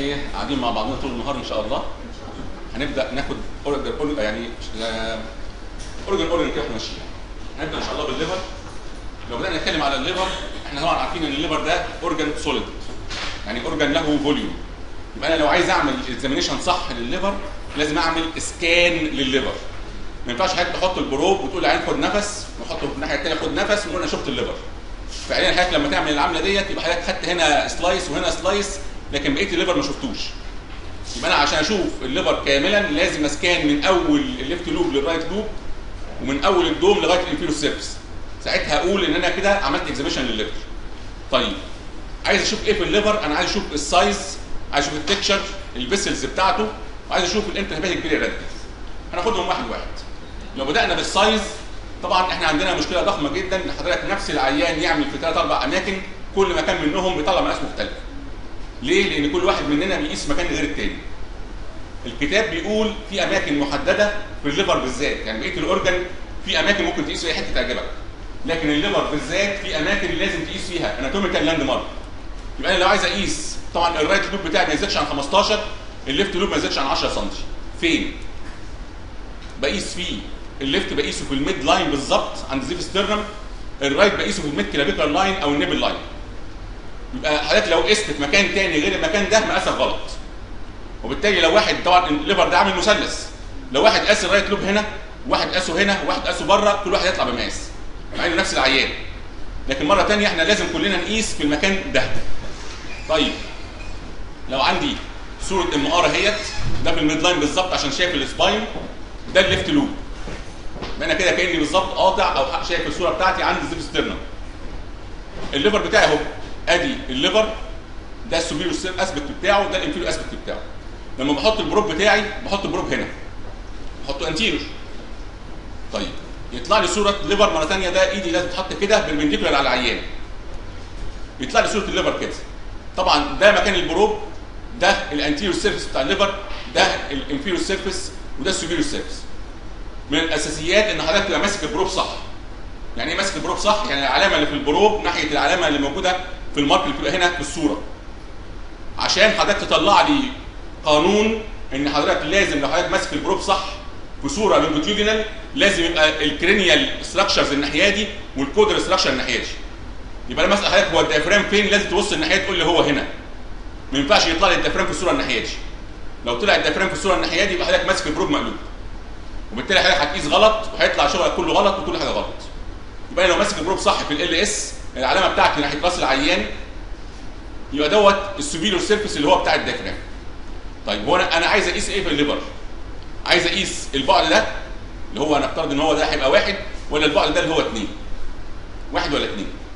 ايه قاعدين مع بعضنا طول النهار ان شاء الله. هنبدا ناخد يعني اورجن كده ماشيين. هنبدا ان شاء الله بالليفر. لو بدانا نتكلم على الليفر، احنا طبعا عارفين ان الليفر ده اورجن سوليد، يعني اورجن له فوليوم. يبقى انا لو عايز اعمل اكزامينيشن صح للليفر لازم اعمل اسكان للليفر. ما ينفعش حضرتك تحط البروب وتقول لي عايز خد نفس وحطه في الناحيه الثانيه خد نفس ونقول انا شفت الليفر. فعليا حضرتك لما تعمل العمله ديت يبقى حضرتك خدت هنا سلايس وهنا سلايس لكن بقيه الليفر ما شفتوش. يبقى انا عشان اشوف الليفر كاملا لازم اسكان من اول الليفت لوب للرايت لوب ومن اول الدوم لغايه الانفيرو سيرفس. ساعتها اقول ان انا كده عملت اكزاميشن للليفر. طيب عايز اشوف ايه في الليفر؟ انا عايز اشوف السايز، عايز اشوف التكشر، الفيسلز بتاعته، وعايز اشوف الانترهيباتيك بيري راديكس. هناخدهم واحد واحد. لو بدانا بالسايز، طبعا احنا عندنا مشكله ضخمه جدا ان حضرتك نفس العيان يعمل في 3 4 اماكن كل مكان منهم بيطلع مقاس مختلف. ليه؟ لان كل واحد مننا بيقيس مكان غير الثاني. الكتاب بيقول في اماكن محدده في الليفر بالذات، يعني بقيه الاورجن في اماكن ممكن تقيس فيها حته تعجبك. لكن الليفر بالذات في اماكن لازم تقيس فيها اناتوميكال لاند مارك. يبقى انا لو عايز اقيس، طبعا الرايت لوب بتاعي ما يزيدش عن 15، الليفت لوب ما يزيدش عن 10 سم. فين؟ بقيس فيه الليفت بقيسه في الميد لاين بالظبط عند زيف ستيرنم، الرايت بقيسه في الميد كلافيكال لاين او النيبل لاين. يبقى حضرتك لو قست في مكان ثاني غير المكان ده مقاسك غلط. وبالتالي لو واحد، طبعا الليفر ده عامل مثلث، لو واحد قاس الرايت لوب هنا وواحد قاسه هنا وواحد قاسه بره كل واحد يطلع بمقاس مع انه نفس العيان. لكن مره ثانيه احنا لازم كلنا نقيس في المكان ده. طيب لو عندي صوره ام ار اهيت، ده في الميد لاين بالظبط عشان شايف السباين، ده الليفت لوب. انا كده كاني بالظبط قاطع او شايف الصوره بتاعتي عند الزيف ستيرنم. الليفر بتاعي اهو، ادي الليفر، ده السوبيريور اسبكت بتاعه، ده الانفيريور اسبكت بتاعه. لما بحط البروب بتاعي بحط البروب هنا، بحطه انتيريور. طيب يطلع لي صوره ليفر مره ثانيه، ده ايدي لازم تتحط كده بالبنديكولار على العيان. يطلع لي صوره الليفر كده. طبعا ده مكان البروب، ده الانتيريور سيرفيس بتاع الليفر، ده الانفيريور سيرفيس، وده السوبيريور سيرفيس. من الاساسيات ان حضرتك تبقى ماسك البروب صح. يعني ايه ماسك البروب صح؟ يعني العلامه اللي في البروب ناحيه العلامه اللي موجوده في المارك اللي بتبقى هنا في الصوره. عشان حضرتك تطلع لي قانون ان حضرتك لازم لو حضرتك ماسك البروب صح في صوره لونجيتيودينال لازم يبقى الكرينيال ستراكشرز الناحيه دي والكودر ستراكشر الناحيه دي. يبقى انا مثلا حضرتك هو الديافرام فين؟ لازم تبص الناحيه تقول لي هو هنا. ما ينفعش يطلع لي الديافرام في الصوره الناحيه دي. لو طلع الديافرام في الصوره الناحيه دي يبقى حضرتك ماسك البروب مقلوب. وبالتالي حضرتك هتقيس غلط وهيطلع شغلك كله غلط وكل حاجه غلط. يبقى انا لو ماسك البروب صح في ال اس، العلامه بتاعتي ناحيه راس العيان، يبقى دوت السوبيريور سيرفيس اللي هو بتاع الديافرام. طيب هو انا عايز اقيس ايه في الليفر؟ عايز اقيس البعد ده اللي هو نفترض ان هو ده هيبقى 1 ولا البعد ده اللي هو 2؟ 1 ولا 2؟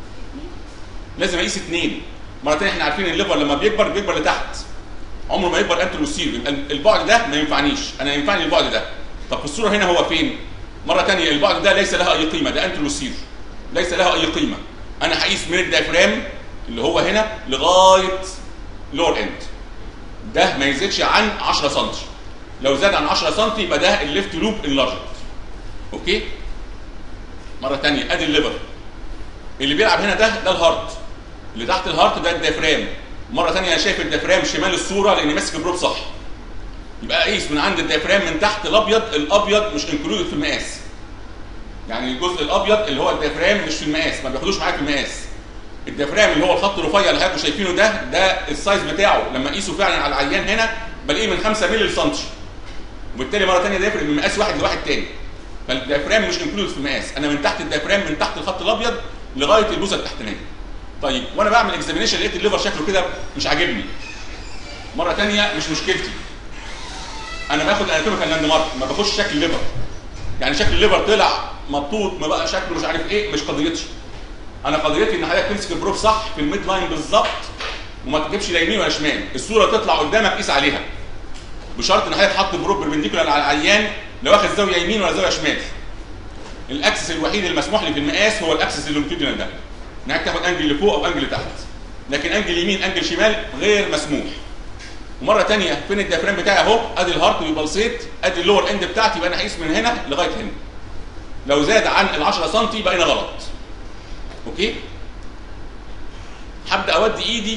لازم اقيس 2. مره ثانيه احنا عارفين الليفر لما بيكبر لتحت، عمره ما يكبر انتروسير. يبقى البعد ده ما ينفعنيش، انا ينفعني البعد ده. طب في الصوره هنا هو فين؟ مره ثانيه البعد ده ليس لها اي قيمه، ده انتروسير ليس لها اي قيمه. انا هقيس من الديافرام اللي هو هنا لغايه لور اند، ده ما يزيدش عن 10 سم. لو زاد عن 10 سم يبقى ده الليفت لوب انلارجد. اوكي؟ مره ثانيه ادي الليفر اللي بيلعب هنا، ده الهارت، اللي تحت الهارت ده الديافرام. مره ثانيه انا شايف الديافرام شمال الصوره لاني ماسك البروب صح. يبقى اقيس من عند الديافرام من تحت الابيض مش انكلودد في المقاس. يعني الجزء الابيض اللي هو الديافرام مش في المقاس، ما بياخدوش معاك في المقاس. الديافرام اللي هو الخط الرفيع اللي حضراتكم شايفينه ده السايز بتاعه لما اقيسه فعلا على العيان هنا بلاقيه من 5 مللي لسنتي. وبالتالي مره ثانيه ده يفرق من مقاس واحد لواحد ثاني. فالديافرام مش انكلودد في المقاس، انا من تحت الديافرام من تحت الخط الابيض لغايه البوزه التحتانيه. طيب وانا بعمل اكزامينيشن لقيت الليفر شكله كده مش عاجبني. مره ثانيه مش مشكلتي. انا باخد اناتوميكال لاند مارك، ما باخدش شكل الليفر. يعني شكل الليفر طلع مبطوط ما بقى شكله مش عارف ايه، مش قضيتي. انا قضيتي ان حضرتك تمسك البروب صح في الميد لاين بالظبط وما تجيبش لا يمين ولا شمال. الصوره تطلع قدامك قيس عليها. بشرط ان حضرتك حط البروب بالبنديكولار على العيان لا واخد زاويه يمين ولا زاويه شمال. الاكسس الوحيد المسموح لي في المقاس هو الاكسس اللونجيتودينال ده. انك تاخد انجل لفوق او انجل لتحت. لكن انجل يمين انجل شمال غير مسموح. ومره ثانيه فين الديافرام بتاعي اهو، ادي الهارت بيبلسيت، ادي اللور اند بتاعتي، يبقى انا هقيس من هنا لغايه هنا. لو زاد عن ال 10 سم يبقى هنا غلط. اوكي؟ هبدا اودي ايدي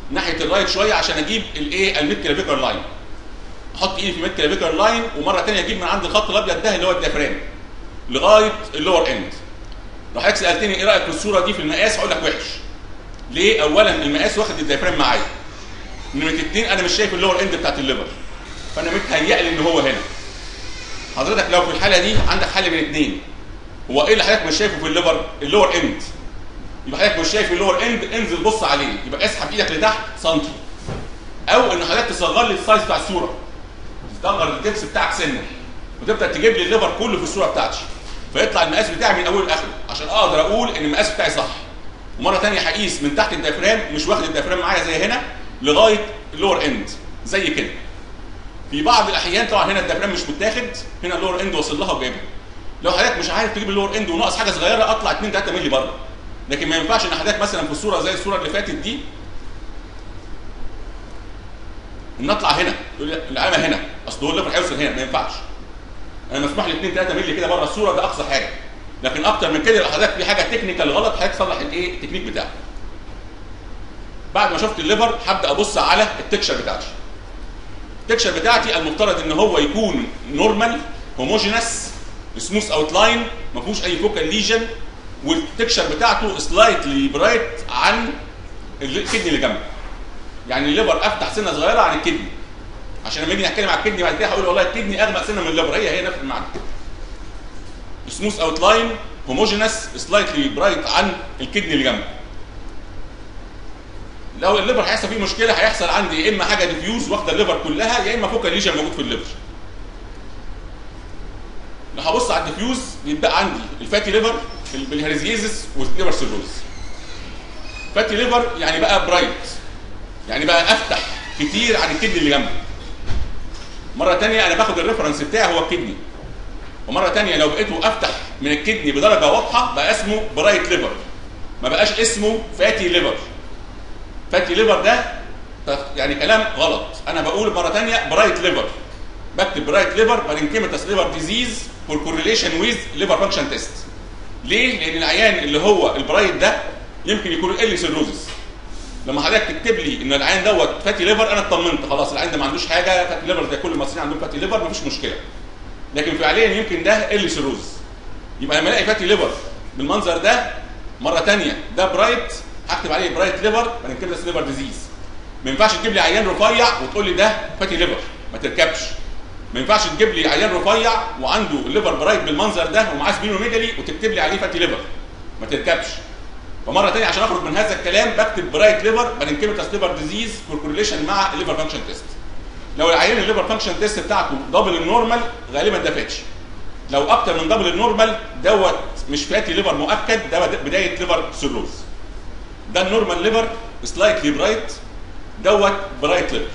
ناحيه الرايت شويه عشان اجيب الايه الميد كلافيكر لاين. احط ايدي في الميد كلافيكر لاين، ومره ثانيه اجيب من عند الخط الابيض ده اللي هو الديافرام لغايه اللور اند. لو حضرتك سالتني ايه رايك في الصوره دي في المقاس، هقول لك وحش. ليه؟ اولا المقاس واخد الديافرام معايا. نمره 2 انا مش شايف اللور اند بتاعت الليفر، فانا متهيأ لي ان هو هنا. حضرتك لو في الحاله دي عندك حل من اثنين. هو ايه اللي حضرتك مش شايفه في الليفر؟ اللور اند. يبقى حضرتك مش شايف اللور اند، انزل بص عليه، يبقى اسحب ايدك لتحت سنتي. او ان حضرتك تصغر لي السايز بتاع الصوره، تصغر الدبس بتاعك سنه، وتبدا تجيب لي الليفر كله في الصوره بتاعتي، فيطلع المقاس بتاعي من اوله لاخره عشان اقدر اقول ان المقاس بتاعي صح. ومره ثانيه هقيس من تحت الديافرام، مش واخد الديافرام معايا زي هنا، لغايه اللور اند زي كده. في بعض الاحيان طبعا هنا الديافرام مش متاخد، هنا اللور اند واصل لها وجايبها. لو حضرتك مش عارف تجيب اللور اند وناقص حاجه صغيره، اطلع 2 3 مللي بره. لكن ما ينفعش ان حضرتك مثلا في الصوره زي الصوره اللي فاتت دي ان اطلع هنا تقول لي العلامه هنا، اصل هو الليفر هيوصل هنا، ما ينفعش. انا مسموح لي 2 3 مللي كده بره الصوره، ده اقصى حاجه. لكن اكتر من كده لو حضرتك في حاجه تكنيكال غلط، حضرتك تصلح الايه؟ التكنيك بتاعك. بعد ما شفت الليفر هبدا ابص على التكشر بتاعتي. التكشر بتاعتي المفترض ان هو يكون نورمال هوموجينس سموث اوت لاين، ما فيهوش اي فوكال ليجن، والتكشر بتاعته سلايتلي برايت عن الكدني اللي جنبه. يعني الليفر افتح سنه صغيره عن الكدني، عشان لما نيجي نتكلم على الكدني بعد كده هقول والله الكدني اغمق سنه من الليفر، هي نفس المعنى. سموث اوت لاين هوموجينس سلايتلي برايت عن الكدني اللي جنبه. لو الليفر هيحصل فيه مشكله، هيحصل عندي يا اما حاجه ديفيوز واخده الليفر كلها، يا اما فوكال ليجن موجود في الليفر. لو هبص على الديفيوز بيتبقى عندي الفاتي ليفر بالهيريزيزس والليفر سيروز. فاتي ليفر يعني بقى برايت، يعني بقى افتح كتير عن الكدني اللي جنبه. مره ثانيه انا باخد الريفرنس بتاعي هو الكدني، ومره ثانيه لو بقيته افتح من الكدني بدرجه واضحه بقى اسمه برايت ليفر، ما بقاش اسمه فاتي ليفر. فاتي ليفر ده يعني كلام غلط. انا بقول مره ثانيه برايت ليفر، بكتب برايت ليفر بارنكيماتس ليفر ديزيز فور كورليشن ويز ليفر فانكشن تيست. ليه؟ لان العيان اللي هو البرايت ده يمكن يكون ال سيروزس. لما حضرتك تكتب لي ان العيان دوت فاتي ليفر، انا اطمنت خلاص، العيان ده ما عندوش حاجه، فاتي ليفر زي كل المصريين عندهم فاتي ليفر، مفيش مشكله. لكن فعليا يمكن ده ال سيروزس. يبقى لما الاقي فاتي ليفر بالمنظر ده مره ثانيه ده برايت، هكتب عليه برايت ليفر بارنكيماتس ليفر ديزيز. ما ينفعش تجيب لي عيان رفيع وتقول لي ده فاتي ليفر، ما تركبش. ما ينفعش تجيب لي عيان رفيع وعنده الليفر برايت بالمنظر ده ومعاه سبينوميجالي وتكتب لي عليه فاتي ليفر، ما تركبش. فمره ثانيه عشان اخرج من هذا الكلام بكتب برايت ليفر بارنكيماتس ليفر ديزيز فور كورليشن مع الليفر فانكشن تيست. لو العيان الليفر فانكشن تيست بتاعته دبل النورمال غالبا ده فاتش. لو اكتر من دبل النورمال دوت مش فاتي ليفر مؤكد، ده بدايه ليفر سيروز. ده النورمال ليفر سلايتلي برايت، دوت برايت ليفر.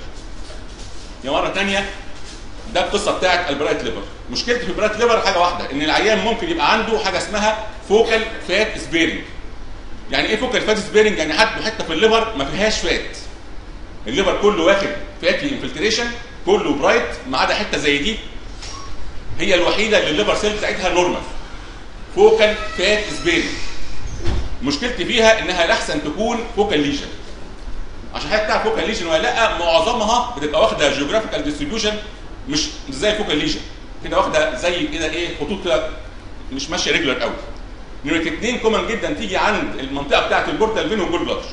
يا مره ثانيه ده القصه بتاعت البرايت ليفر. مشكلتي في البرايت ليفر حاجه واحده، ان العيان ممكن يبقى عنده حاجه اسمها فوكال فات سبيرنج. يعني ايه فوكال فات سبيرنج؟ يعني حته في الليفر ما فيهاش فات، الليفر كله واخد فاتي انفلتريشن، كله برايت، ما عدا حته زي دي هي الوحيده اللي الليفر سيل بتاعتها نورمال، فوكال فات سبيرنج. مشكلتي فيها انها الاحسن تكون فوكال ليجن. عشان حضرتك تعرف فوكال ليجن ولا لا، معظمها بتبقى واخده جيوغرافيكال ديستريبيوشن، مش زي الفوكال ليجن كده، واخده زي كده ايه خطوط كده مش ماشيه ريجولار قوي. نمره 2 كومن جدا تيجي عند المنطقه بتاعت البورتال فين والجول بلاتر،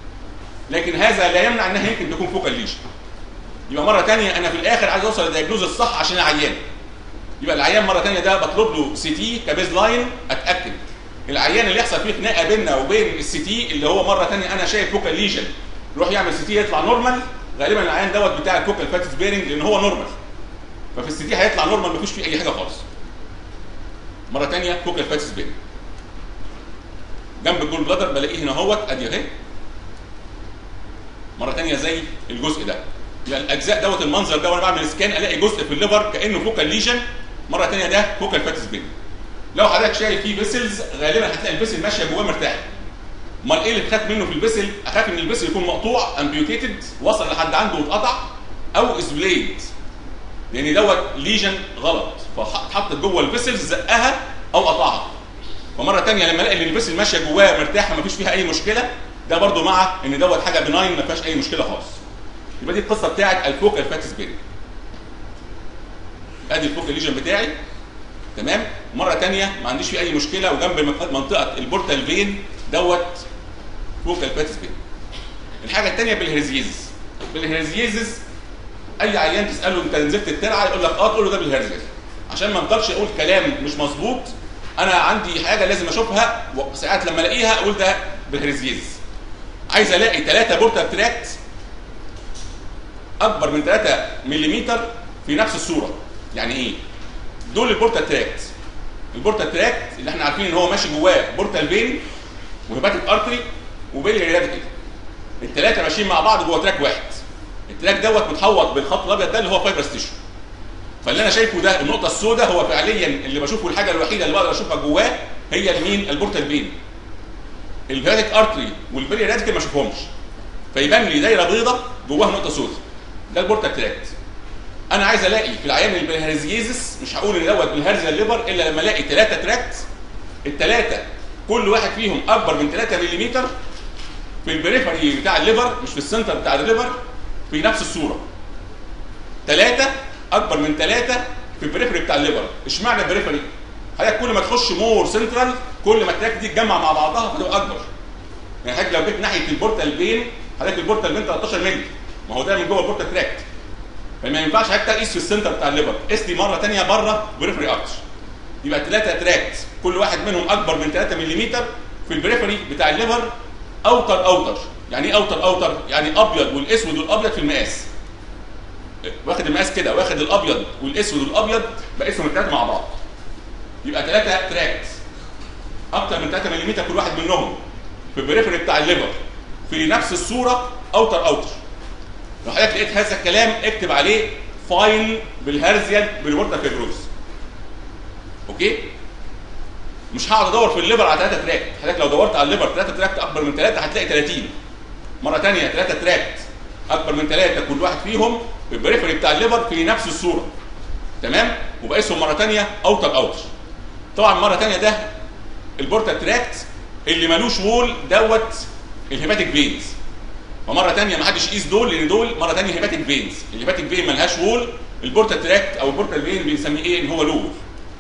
لكن هذا لا يمنع انها يمكن تكون فوكال ليجن. يبقى مره ثانيه انا في الاخر عايز اوصل للدياجنوز الصح عشان العيان. يبقى العيان مره ثانيه ده بطلب له سي تي كبيز لاين اتاكد. العيان اللي يحصل فيه خناقه بيننا وبين السي تي اللي هو مره ثانيه انا شايف فوكال ليجن، يروح يعمل سي تي يطلع نورمال، غالبا العيان دوت بتاع الفوكال فات سبيرنج لان هو نورمال، ففي السي تي هيطلع نورمال مفيش فيه اي حاجه خالص. مره ثانيه فوكال فات سبيرنج جنب الجول بلادر بلاقيه هنا اهوت ادي اهي. مره ثانيه زي الجزء ده، يعني الاجزاء دوت المنظر ده وانا بعمل سكان الاقي جزء في الليفر كانه فوكال ليجن، مره ثانيه ده فوكال فات سبيرنج. لو حضرتك شايف فيه فيسلز غالبا هتلاقي الفيسل ماشيه جواه مرتاحه. امال ايه اللي تخاف منه في الفيسل؟ اخاف ان الفيسل يكون مقطوع امبيوتيتد وصل لحد عنده واتقطع، او اسبليد لان دوت ليجن غلط فاتحطت جوه الفيسل زقها او قطعها. فمره ثانيه لما الاقي ان الفيسل ماشيه جواه مرتاحه ما فيش فيها اي مشكله، ده برضو مع ان دوت حاجه بناين ما فيهاش اي مشكله خالص. يبقى دي القصه بتاعت الفوكال فاتس بيرنج. ادي الفوكال ليجن بتاعي تمام. مره ثانيه ما عنديش فيه اي مشكله، وجنب منطقه البورتال فين دوت فوكال فاتس بيرنج. الحاجه الثانيه بالهرزيزس. بالهرزيزس اي عيان تساله انت نزلت الترعه يقول لك اه، تقول له ده بالهرزيزس، عشان ما افضلش اقول كلام مش مظبوط. انا عندي حاجه لازم اشوفها، وساعات لما الاقيها اقول ده بالهرزيزس. عايز الاقي 3 بورتال تراكت اكبر من 3 ملم في نفس الصوره. يعني ايه؟ دول البورتال تراكت. البورتال تراكت اللي احنا عارفين ان هو ماشي جواه بورتال فين وهيباتيك ارتري وبيلي راديكال، الثلاثه ماشيين مع بعض جوه تراك واحد. التراك دوت متحوط بالخط الابيض ده اللي هو فايبرس تيشو. فاللي انا شايفه ده النقطه السوداء هو فعليا اللي بشوفه، الحاجه الوحيده اللي بقدر اشوفها جواه هي مين؟ البورتال فين. الهيباتيك ارتري والبيلي راديكال ما اشوفهمش، فيبان لي دايره بيضاء جواها نقطه سوداء. ده البورتال تراكت. انا عايز الاقي في العيان اللي بالهرزيزس، مش هقول ان دوت بالهرزه الليفر الا لما الاقي 3 تراكت، الثلاثه كل واحد فيهم اكبر من 3 ملم في البريفري بتاع الليفر، مش في السنتر بتاع الليفر، في نفس الصوره. 3 اكبر من 3 في البريفري بتاع الليفر. اشمعنى البريفري؟ حضرتك كل ما تخش مور سنترال كل ما التراك دي تتجمع مع بعضها فتبقى اكبر. يعني حضرتك لو جيت ناحيه البورتال فين، حضرتك البورتال فين 13 مللي، ما هو ده من جوه البورتال تراكت. فما ينفعش حتى تقيس في السنتر بتاع الليفر، قيس لي مره ثانيه بره بريفري اكتر. يبقى 3 تراكت كل واحد منهم اكبر من 3 ملم في البريفري بتاع الليفر. اوتر. يعني ايه اوتر؟ يعني ابيض والاسود والابيض في المقاس. واخد المقاس كده، واخد الابيض والاسود والابيض بقيسهم الثلاثه مع بعض. يبقى 3 تراكت اكتر من 3 ملم كل واحد منهم في البريفري بتاع الليفر في نفس الصوره اوتر. لو حضرتك لقيت هذا الكلام اكتب عليه فاين بالهرزيال بالبورتال فيبروز. اوكي؟ مش هقعد ادور في الليفر على 3 تراكت. حضرتك لو دورت على الليفر 3 تراكت اكبر من 3 هتلاقي 30. مره ثانيه 3 تراكت اكبر من 3 كل واحد فيهم في البريفري بتاع الليفر في نفس الصوره. تمام؟ وبقيسهم مره ثانيه اوتر. طبعا مره ثانيه ده البورتال تراكت اللي مالوش وول دوت الهيباتيك فينز. فمره ثانيه ما حدش يقيس دول، لان دول مره ثانيه هيباتيك فينز. الهيباتيك فين مالهاش وول، البورتال تراكت او البورتال فين بنسميه ايه؟ ان هو له وول.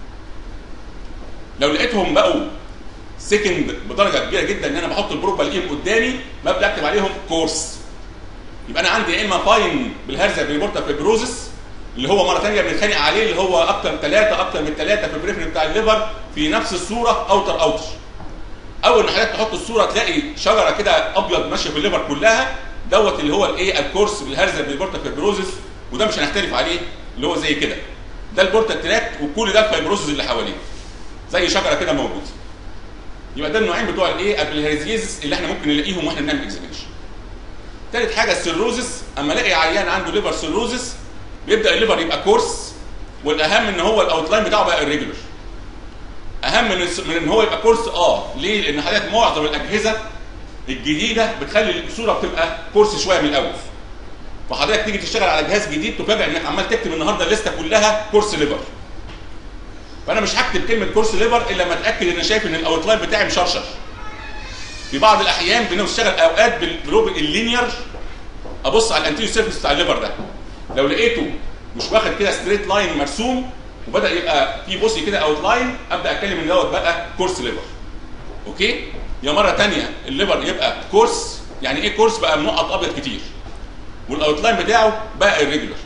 لو لقيتهم بقوا سكند بدرجه كبيره جدا ان انا بحط البروب بلاقيهم قدامي ببدا اكتب عليهم كورس. يبقى انا عندي يا اما فاين بالهرزه بالبورتال فيبروزس اللي هو مره ثانيه بنتخانق عليه اللي هو اكتر من 3 في البريفري بتاع الليفر في نفس الصوره اوتر. اول ما حضرتك تحط الصوره تلاقي شجره كده ابيض ماشيه في الليفر كلها، دوت اللي هو الايه؟ الكورس بالهرزه بالبورتال فيبروزس، وده مش هنختلف عليه اللي هو زي كده. ده البورتال تراكت وكل ده الفيبروزس اللي حواليه زي شجره كده موجوده. يبقى ده النوعين بتوع الايه؟ البلهارزيزس اللي احنا ممكن نلاقيهم واحنا بنعمل اكزامينشن. ثالث حاجه السيروزس. اما الاقي عيان عنده ليفر سيروزس بيبدا الليفر يبقى كورس، والاهم ان هو الاوتلاين بتاعه بقى الريجولر. اهم من ان هو يبقى كورس. ليه؟ لان حضرتك معظم الاجهزه الجديده بتخلي الصوره بتبقى كورس شويه من الاول. فحضرتك تيجي تشتغل على جهاز جديد تفاجئ انك عمال تكتب النهارده الليسته كلها كورس ليفر. فانا مش هكتب كلمه كورس ليفر الا لما اتاكد ان شايف ان الاوتلاين بتاعي مشرشر. في بعض الاحيان بنشتغل اوقات بالبروب اللينير، ابص على الانتيريور سيرفيس بتاع الليفر ده، لو لقيته مش واخد كده ستريت لاين مرسوم وبدا يبقى في بوسي كده اوت لاين، ابدا اتكلم ان دوت بقى كورس ليفر. اوكي؟ يا مره ثانيه الليفر يبقى كورس. يعني ايه كورس؟ بقى منقط ابيض كتير والاوت لاين بتاعه بقى الريجولر.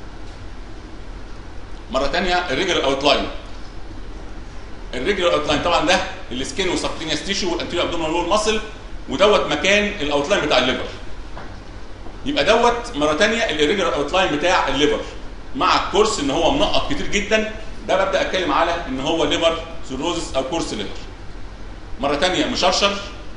مره ثانيه الريجولر اوت لاين. الريجولر اوت لاين طبعا ده السكين والسبكتينيوس تيشو والانتيريور ابدومينال وول ماسل، ودوت مكان الاوت لاين بتاع الليفر. يبقى دوت مره ثانيه الريجولر اوت لاين بتاع الليفر مع الكورس ان هو منقط كتير جدا، ده ببدا اتكلم على ان هو ليفر سيروزس او كورس ليفر. مره ثانيه مشرشر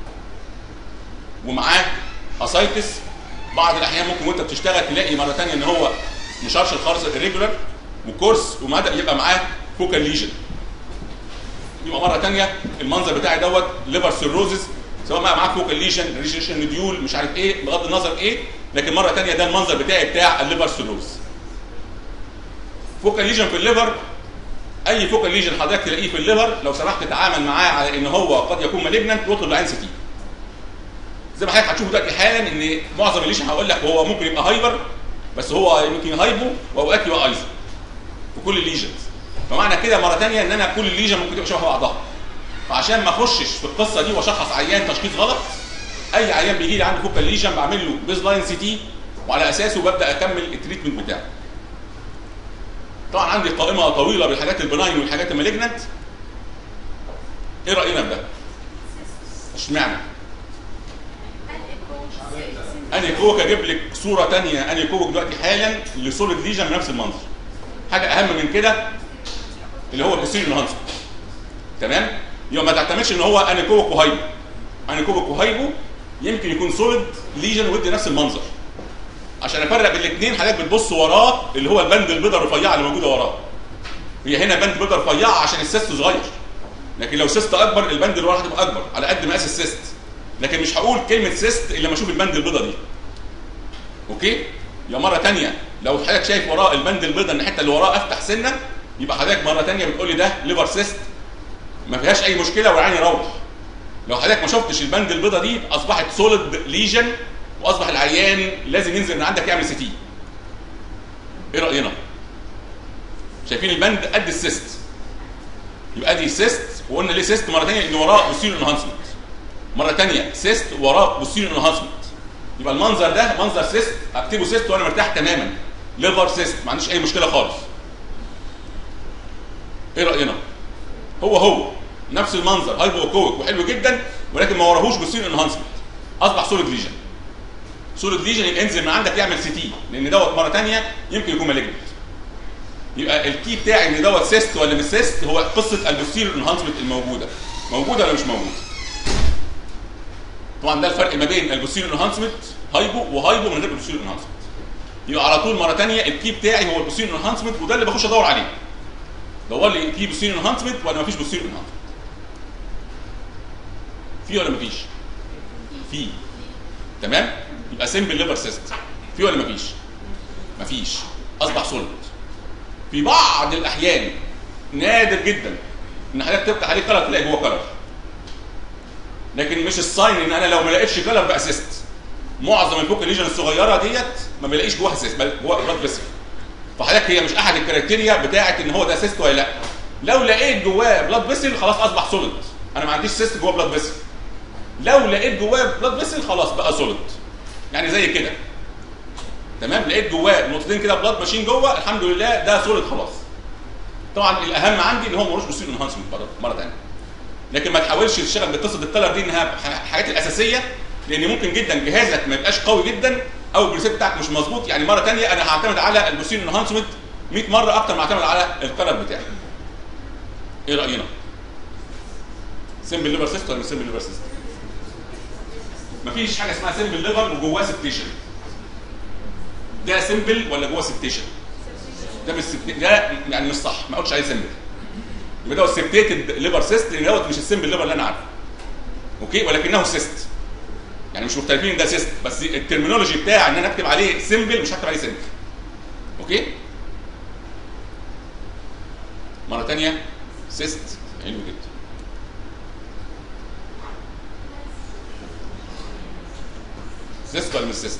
ومعاه اسايتس. بعض الاحيان ممكن وانت بتشتغل تلاقي مره ثانيه ان هو مشرشر خالص الريجولر وكورس وبدا يبقى معاه فوكال ليجن. يبقى مره ثانيه المنظر بتاعي دوت ليفر سيروزس، سواء معاه فوكال ليجن ريجيشن نديول مش عارف ايه، بغض النظر ايه، لكن مره ثانيه ده المنظر بتاعي بتاع الليفر سيروزس. فوكال ليجن في الليفر، اي فوكال ليجن حضرتك تلاقيه في الليفر لو سمحت تتعامل معاه على ان هو قد يكون مالجننت واطلب العين سي تي. زي ما حضرتك هتشوفوا دلوقتي حالا ان معظم الليجن هقول لك هو ممكن يبقى هايبر، بس هو يمكن هايبو واوقات يبقى ايزو في كل الليجنز. فمعنى كده مره ثانيه ان انا كل الليجن ممكن تبقى شبه بعضها. فعشان ما اخشش في القصه دي واشخص عيان تشخيص غلط، اي عيان بيجي لي عنده فوكال ليجن بعمل له بيز لاين سي تي، وعلى اساسه ببدا اكمل التريتمنت بتاعي. طبعا عندي قائمه طويله بالحاجات البناين والحاجات المالجنت. ايه راينا في ده؟ اشمعنى؟ اني كوك اجيب لك صوره ثانيه اني كوك دلوقتي حالا لسوليد ليجن بنفس المنظر. حاجه اهم من كده اللي هو البوستيريور انهانسمنت. تمام؟ يبقى ما تعتمدش ان هو اني كوك وهايبو. اني كوك وهايبو يمكن يكون سوليد ليجن ودي نفس المنظر. عشان افرق بين الاثنين حضرتك بتبص وراه اللي هو البند البيضاء الرفيعه اللي موجوده وراه. هي هنا بند بيضاء رفيعه عشان السيست صغير. لكن لو سيست اكبر البند اللي وراه هتبقى اكبر على قد مقاس السيست. لكن مش هقول كلمه سيست الا لما اشوف البند البيضاء دي. اوكي؟ يا مره ثانيه لو حضرتك شايف وراه البند البيضاء الحته اللي وراه افتح سنه، يبقى حضرتك مره ثانيه بتقول لي ده ليفر سيست ما فيهاش اي مشكله والعين يروح. لو حضرتك ما شفتش البند البيضاء دي اصبحت سوليد ليجن واصبح العيان لازم ينزل من عندك يعمل سي تي. ايه راينا؟ شايفين البند قد السيست. يبقى دي سيست، وقلنا ليه سيست مره ثانيه ان وراه بوستيريور انهانسمنت. مره ثانيه سيست وراه بوستيريور انهانسمنت. يبقى المنظر ده منظر سيست، اكتبه سيست وانا مرتاح تماما. ليفر سيست ما عنديش اي مشكله خالص. ايه راينا؟ هو نفس المنظر هايبو كوك وحلو جدا، ولكن ما وراهوش بوستيريور انهانسمنت. اصبح سوليد ليجن. سوليد ليجن يبقى انزل من عندك يعمل سي تي، لان دوت مره ثانيه يمكن يكون مالجنت. يبقى الكي بتاعي ان دوت سيست ولا مش سيست هو قصه البوستيريور انهانسمنت الموجوده. موجوده ولا مش موجوده؟ طبعا ده الفرق ما بين البوستيريور انهانسمنت هايبو وهايبو من غير البوستيريور انهانسمنت. يبقى على طول مره ثانيه الكي بتاعي هو البوستيريور انهانسمنت، وده اللي بخش ادور عليه. دور لي في بوستيريور انهانسمنت ولا مفيش بوستيريور انهانسمنت؟ في ولا مفيش؟ في. تمام؟ يبقى سمبل ليفر سيست. في ولا مفيش؟ مفيش. اصبح سوليد. في بعض الاحيان نادر جدا ان حضرتك تفتح عليه كلر تلاقي جوه كلر. لكن مش الساين ان انا لو ما لقيتش كلر بقى سيست. معظم الفوكال ليجن الصغيره ديت ما بلاقيش جواها سيست، بل جواها بلاد فيسل. فحضرتك هي مش احد الكرايتيريا بتاعه ان هو ده سيست ولا لا. لو لقيت جواه بلاد فيسل خلاص اصبح سوليد. انا ما عنديش سيست جواه بلاد فيسل. لو لقيت جواه بلاد فيسل خلاص بقى سوليد. يعني زي كده. تمام؟ لقيت جواه نقطتين كده بلاد ماشيين جوه، الحمد لله ده سوليد خلاص. طبعا الاهم عندي ان هو ملوش بوستيريور انهانسمنت مره ثانيه. لكن ما تحاولش تشتغل بقصه الكلر دي انها الحاجات الاساسيه، لان ممكن جدا جهازك ما يبقاش قوي جدا او البريسيت بتاعك مش مظبوط. يعني مره ثانيه انا هعتمد على البوستيريور انهانسمنت 100 مره اكتر ما اعتمد على الكلر بتاعي. ايه راينا؟ سمبل ليفر سيست ولا مش سمبل ليفر سيست؟ مفيش حاجه اسمها سمبل ليفر وجواه سبتيشن. ده سمبل ولا جواه سبتيشن؟ ده مش ده يعني مش صح، ما اقولش عليه سمبل. يبقى ده سبتيتد ليفر سيست، لان دوت مش السمبل ليفر اللي انا عارفه. اوكي؟ ولكنه سيست. يعني مش مختلفين ان ده سيست، بس الترمينولوجي بتاع ان انا اكتب عليه سمبل مش هكتب عليه سمبل. اوكي؟ مره ثانيه سيست حلو جدا. سيست ولا مش سيست؟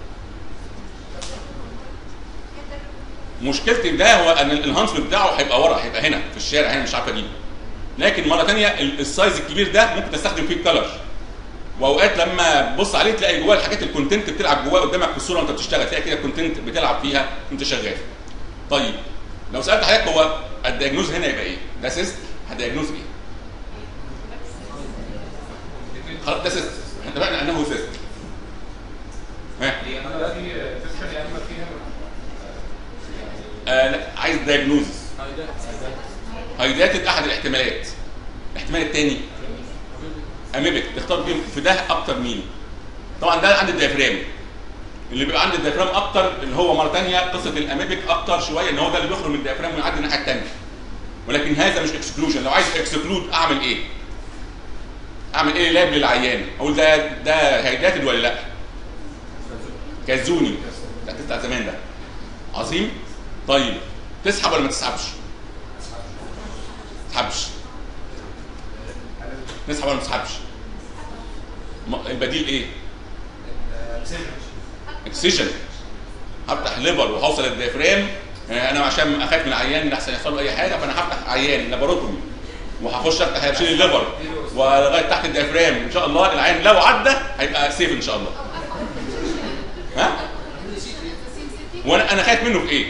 مشكلتي ده هو ان الانهانسمنت بتاعه هيبقى ورا، هيبقى هنا في الشارع هنا مش عارف اجيبه. لكن مره ثانيه السايز الكبير ده ممكن تستخدم فيه الكلر. واوقات لما تبص عليه تلاقي جواه الحاجات الكونتنت بتلعب جواه قدامك في الصوره وانت بتشتغل، تلاقي كده الكونتنت بتلعب فيها وانت شغال. طيب لو سالت حضرتك هو الدياجنوز هنا يبقى ايه؟ ده سيست، هدياجنوز ايه؟ خلاص ده سيست، احنا اتفقنا انه سيست. ها؟ لا عايز دايجنوزس. هايداتد احد الاحتمالات. الاحتمال الثاني اميبك، تختار فيهم في ده اكتر مين؟ طبعا ده عند الديافرام. اللي بيبقى عند الديافرام اكتر اللي هو مره ثانيه قصه الاميبك اكتر شويه، ان هو ده اللي بيخرج من الديافرام ويعدي الناحيه الثانيه. ولكن هذا مش اكسكلوجن. لو عايز اكسكلود اعمل ايه؟ اعمل ايه لاب للعيان؟ اقول ده هايداتد ولا لا؟ كازوني بتاع زمان ده. عظيم؟ طيب تسحب ولا ما تسحبش؟ تسحبش. نسحب ولا ما تسحبش؟ البديل ايه؟ اكسجن. هفتح ليفر وهوصل للديافرام. انا عشان اخاف من العيان احسن يحصل له اي حاجه، فانا هفتح عيان لاباروتومي وهخش افتح هشيل الليفر ولغايه تحت الديافرام. ان شاء الله العيان لو عدى هيبقى سيف ان شاء الله. ها؟ وانا خايف منه في ايه؟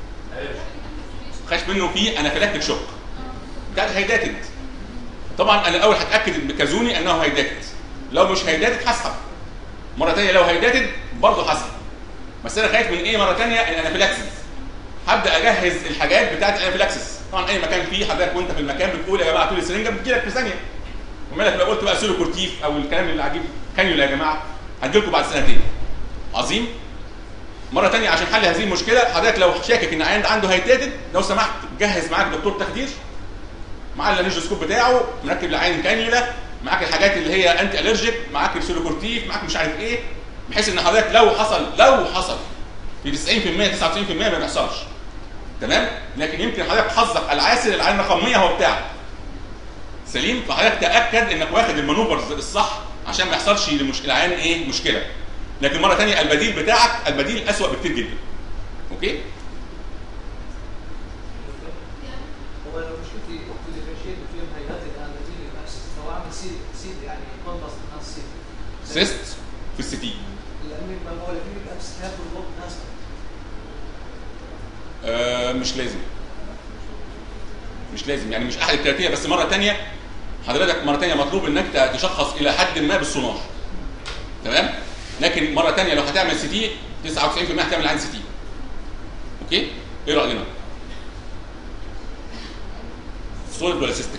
خايف منه في انافيلاكتيك شوك. ده هيداتد. طبعا انا الاول هتاكد بكازوني انه هيداتد. لو مش هيداتد هسحب. مره ثانيه لو هيداتد برضه هسحب. بس انا خايف من ايه مره ثانيه؟ الانافيلاكسيس. هبدا اجهز الحاجات بتاعت الانافيلاكسيس. طبعا اي مكان فيه حضرتك وانت في المكان بتقول يا جماعه طول السرنجه بتجيلك في ثانيه. ومالك لو قلت بقى سيلو كورتيف او الكلام اللي عجيب كانيولا يا جماعه هتجيلكم بعد سنتين. عظيم. مره ثانيه عشان حل هذه المشكله حضرتك لو شاكك ان العيان عنده هيتاتد لو سمحت جهز معاك دكتور تخدير مع اللانجوسكوب بتاعه، مركب العين كانيولا، معاك الحاجات اللي هي انتي الرجيك، معاك السيلو كورتيف، معاك مش عارف ايه، بحيث ان حضرتك لو حصل في 90% 99% ما بيحصلش. تمام؟ لكن يمكن حضرتك حظك العاسر العين رقم 100 هو بتاعك. سليم؟ فحضرتك تاكد انك واخد المانوفرز الصح عشان ما يحصلش للعيان ايه؟ مشكله. لكن مره ثانيه البديل بتاعك البديل اسوأ بكتير جدا. اوكي؟ هو لو مشكلتي وقت اللي فاشيت فيهم هيئات الان نتيجه الابسس فهو عامل سيد يعني منبسط ناس سيست في السي تي. لان لما هو في الابسس هياخد وقت ناس مش لازم يعني مش احد الكريتيريا. بس مره ثانيه حضرتك مره ثانيه مطلوب انك تشخص الى حد ما بالسونار. تمام؟ لكن مره ثانيه لو هتعمل سي تي 99% هتعمل عين سي تي. اوكي؟ ايه راينا؟ سوليد ولا سيستك؟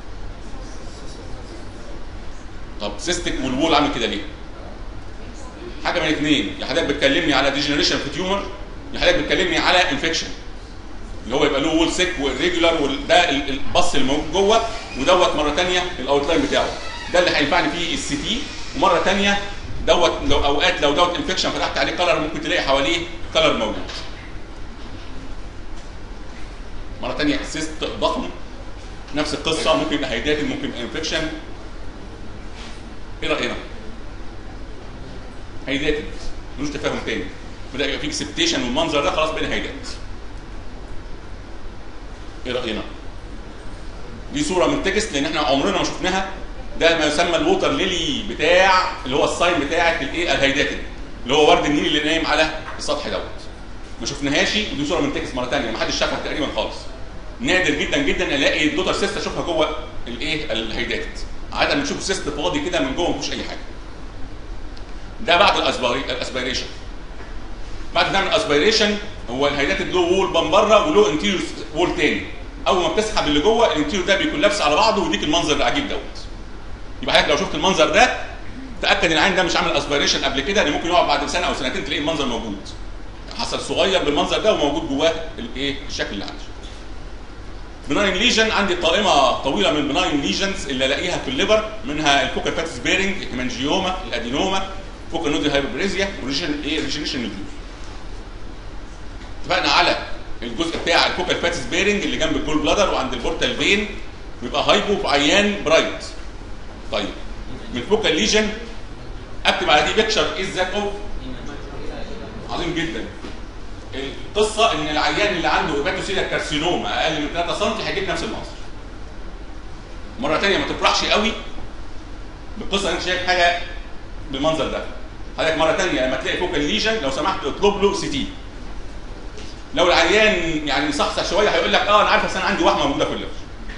طب سيستك والوول عامل كده ليه؟ حاجه من الاثنين، يا حضرتك بتكلمني على ديجنريشن في تيومر، يا حضرتك بتكلمني على انفكشن اللي هو يبقى له وول سيك والريجولار وده البص الموجود جوه، ودوت مره ثانيه الاوتلاين بتاعه. ده اللي هينفعني فيه السي تي. ومره ثانيه دوت لو اوقات لو دوت انفكشن فتحت عليه كلر ممكن تلاقي حواليه كلر موجود. مره ثانيه السيست ضخم نفس القصه، ممكن يبقى هيداتد ممكن يبقى انفكشن. ايه راينا؟ هيداتد ملوش تفاهم تاني، بدا يبقى فيه اكسبتيشن والمنظر ده خلاص بقينا هيدات. ايه راينا؟ دي صوره من تكست لان احنا عمرنا ما شفناها. ده ما يسمى الووتر ليلي بتاع اللي هو الساين بتاعت الايه الهيداتد اللي هو ورد النيل اللي نايم على السطح دوت. ما شفناهاش. ودي صوره من تكست مره ثانيه ما حدش شافها تقريبا خالص. نادر جدا جدا الاقي الدوتر سيست اشوفها جوه الايه الهيداتد. عاده بنشوف سيست فاضي كده من جوه ما فيهوش اي حاجه. ده بعد الاسبيريشن. بعد ما نعمل اسبيريشن هو الهيداتد له وول من بره وله انتيريور وول تاني. اول ما بتسحب اللي جوه الانتيريور ده بيكون لابس على بعضه ويديك المنظر العجيب دوت. يبقى حضرتك لو شفت المنظر ده تاكد ان العين ده مش عامل اسبيريشن قبل كده، لان ممكن يقعد بعد سنه او سنتين تلاقي المنظر موجود. حصل صغير بالمنظر ده وموجود جواه الايه الشكل اللي عندي. بناين ليجن عندي قائمه طويله من بناين ليجنز اللي الاقيها في الليفر، منها الفوكال فاتس بيرنج، الهيمانجيوما، الادينوما، فوكال نودي هايبربريزيا وريجنيشن الجيوز. اتفقنا على الجزء بتاع الفوكال فاتس بيرنج اللي جنب الجول بلادر وعند البورتال فين بيبقى هايبو في عيان برايت. طيب من فوكال ليجن اكتب على دي بيكتشر از ذات اوف. عظيم جدا. القصه ان العيان اللي عنده هيباتوسيليا كارسينوما اقل من 3 سم هيجيب نفس المنظر. مره ثانيه ما تفرحش قوي بالقصه ان انت شايف حاجه بالمنظر ده. حضرتك مره ثانيه لما تلاقي فوكال ليجن لو سمحت اطلب له سي تي. لو العيان يعني مصحصح شويه هيقول لك انا عارف بس انا عندي وهمه موجوده في الليفر.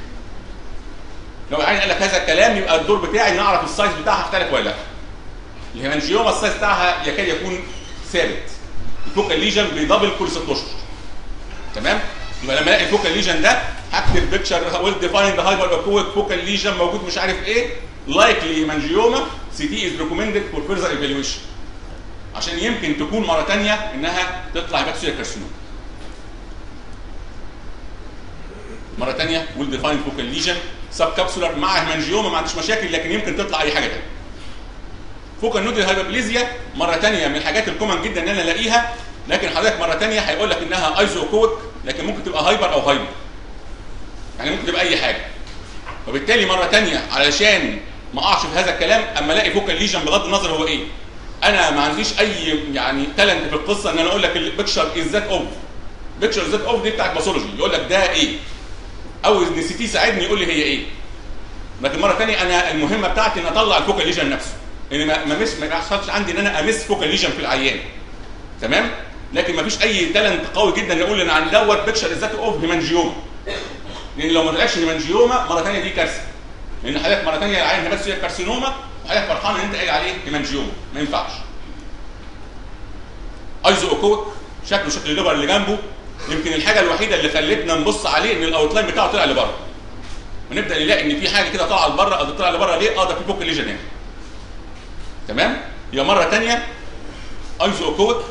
لو العيان قال لك هذا الكلام يبقى الدور بتاعي نعرف السايز بتاعها اختلف ولا لا. الهيمانجيوما السايز بتاعها يكاد يكون ثابت. الفوكال ليجن بيدبل كل 6 اشهر. تمام؟ يبقى لما الاقي الفوكال ليجن ده هكتب بيكتشر ويل ديفايند هايبر اكويك فوكال ليجن موجود مش عارف ايه لايكلي هيمانجيوما سي تي از ريكومندد فور فيرذر ايفالويشن. عشان يمكن تكون مره ثانيه انها تطلع هيباتوسيليا كارسينوما. مره ثانيه ويل ديفايند فوكال ليجن سب كابسولار مع هيمانجيوما ما عنديش مشاكل لكن يمكن تطلع اي حاجه ثانيه. فوكال نودي هايبربليزيا مره ثانيه من الحاجات الكومن جدا ان انا الاقيها، لكن حضرتك مره ثانيه هيقول لك انها ايزوكويك لكن ممكن تبقى هايبر او هايبر. يعني ممكن تبقى اي حاجه. وبالتالي مره ثانيه علشان ما اقعش في هذا الكلام اما الاقي فوكال ليجن بغض النظر هو ايه انا ما عنديش اي يعني تالنت في القصه ان انا اقول لك البيكشر از ذات اوف. بيكشر ذات اوف دي بتاعت باثولوجي، يقول لك ده ايه، او ان سي تي ساعدني يقول لي هي ايه. لكن مره ثانيه انا المهمه بتاعتي ان اطلع الفوكال ليجن نفسه، ان ما يحصلش عندي ان انا امس فوكال ليجن في العيان. تمام؟ لكن ما فيش اي تالنت قوي جدا يقول ان عن دوت بيكشر از ذات اوف هيمانجيوما. لان لو ما طلعش هيمانجيوما مره ثانيه دي كارثه. لان حضرتك مره ثانيه العيان هيبقى فيه كارسينوما وحضرتك فرحان ان انت قايل عليه هيمانجيوما، ما ينفعش. ايزو اوكوك شكله شكل الليبر اللي جنبه، يمكن الحاجه الوحيده اللي خلتنا نبص عليه ان الاوتلاين بتاعه طلع لبره. ونبدا نلاقي ان في حاجه كده طالعه لبره، او طلع لبره ليه؟ ده في فوكال ليجن هنا. تمام؟ يبقى مره ثانيه ايزو اوكوك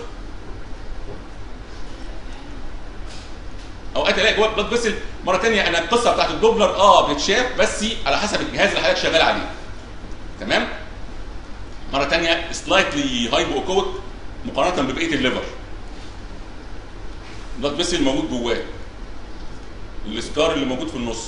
اوقات الاقي جوه بلاد فيسل. مره ثانيه انا القصه بتاعت الدوبلر بتتشاف بس على حسب الجهاز اللي حضرتك شغال عليه. تمام؟ مره ثانيه سلايتلي هايبو اوكوك مقارنه ببقيه الليفر. بلاد فيسل موجود جواه. السكار اللي موجود في النص.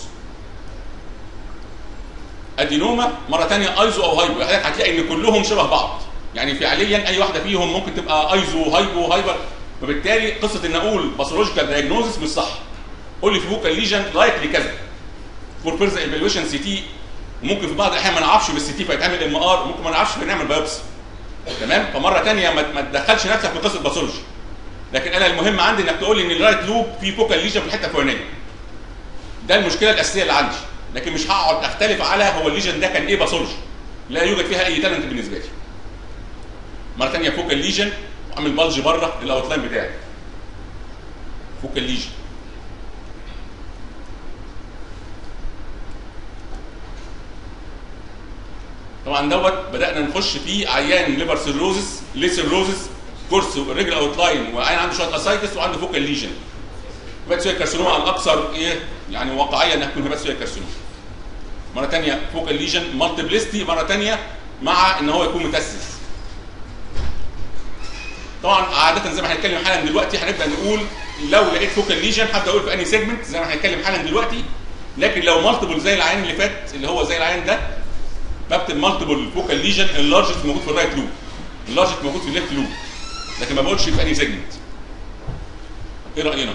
ادينوما مره ثانيه ايزو او هايبو، حضرتك هتلاقي ان كلهم شبه بعض. يعني فعليا اي واحده فيهم ممكن تبقى ايزو هايبو هايبر، وبالتالي قصه ان اقول باثولوجيكال دايجنوزس مش صح. قول لي في فوكال ليجن لايكلي كذا. فور فيرزر ايفالويشن سي تي، وممكن في بعض الاحيان ما نعرفش بالسي تي فيتعمل ام ار، ممكن ما نعرفش فنعمل بايوبسي. تمام؟ فمره ثانيه ما تدخلش نفسك في قصه باثولوجي. لكن انا المهم عندي انك تقول لي ان الرايت لوب في فوكال ليجن في الحته الفلانيه. ده المشكله الاساسيه اللي عندي، لكن مش هقعد اختلف على هو الليجن ده كان ايه باثولوجي. لا يوجد فيها اي تالنت بالنسبه لي. مره ثانيه فوكال ليجن واعمل بلج بره الاوتلاين بتاعي. فوكال ليجن. طبعا دوت بدانا نخش فيه عيان ليفر سيروزس، ليه سيروزس، كورس الرجل اوتلاين، وعيان عنده شويه اسايتس وعنده فوكال ليجن. هيباتوسيال كارسينوما الاكثر ايه يعني واقعيه انها تكون هيباتوسيال كارسينوما. مره ثانيه فوكال ليجن مالتيبلستي، مره ثانيه مع ان هو يكون متاسس. طبعا عاده زي ما هنتكلم حالا دلوقتي هنبدا نقول لو لقيت فوكال ليجن هبدا اقول في انهي سيجمنت زي ما هنتكلم حالا دلوقتي. لكن لو مالتيبل زي العيان اللي فات اللي هو زي العيان ده بكتب مالتيبل فوكال ليجن، اللارجست موجود في الرايت لوب، اللارجست موجود في الليفت لوب، لكن ما بقولش في انهي سيجمنت. ايه راينا؟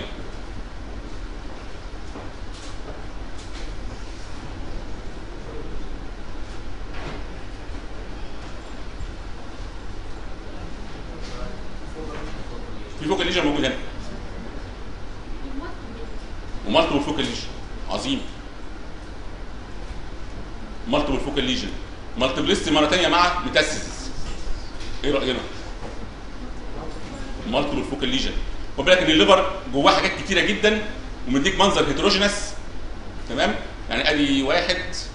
في فوكال ليجن موجود هنا ومالتيبل فوكال ليجن. عظيم. مالتيبل فوكال ليجن مالتيبلستي مره ثانيه مع ميتاسيس. ايه راينا؟ مالتيبل فوكال ليجن. خد بالك ان الليفر جواه حاجات كتيره جدا ومديك منظر هيتروجينس. تمام؟ يعني ادي واحد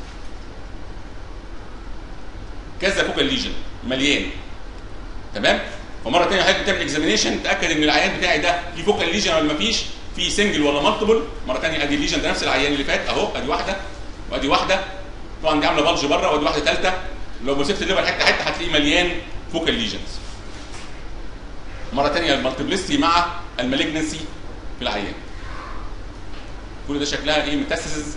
كذا فوكال ليجن مليان. تمام؟ فمره ثانيه حضرتك بتعمل اكزامينيشن تاكد ان العيان بتاعي ده في فوكال ليجن ولا ما فيش، في سنجل ولا مالتيبل. مره ثانيه ادي الليجن ده نفس العيان اللي فات اهو، ادي واحده وادي واحده، طبعا دي عامله بلج بره، وادي واحده ثالثه. لو مسكت الليفر حته حته هتلاقيه مليان فوكال ليجنز. مره ثانيه المالتيبلستي مع المالجنسي في العيان. كل ده شكلها ايه؟ ميتاسيسز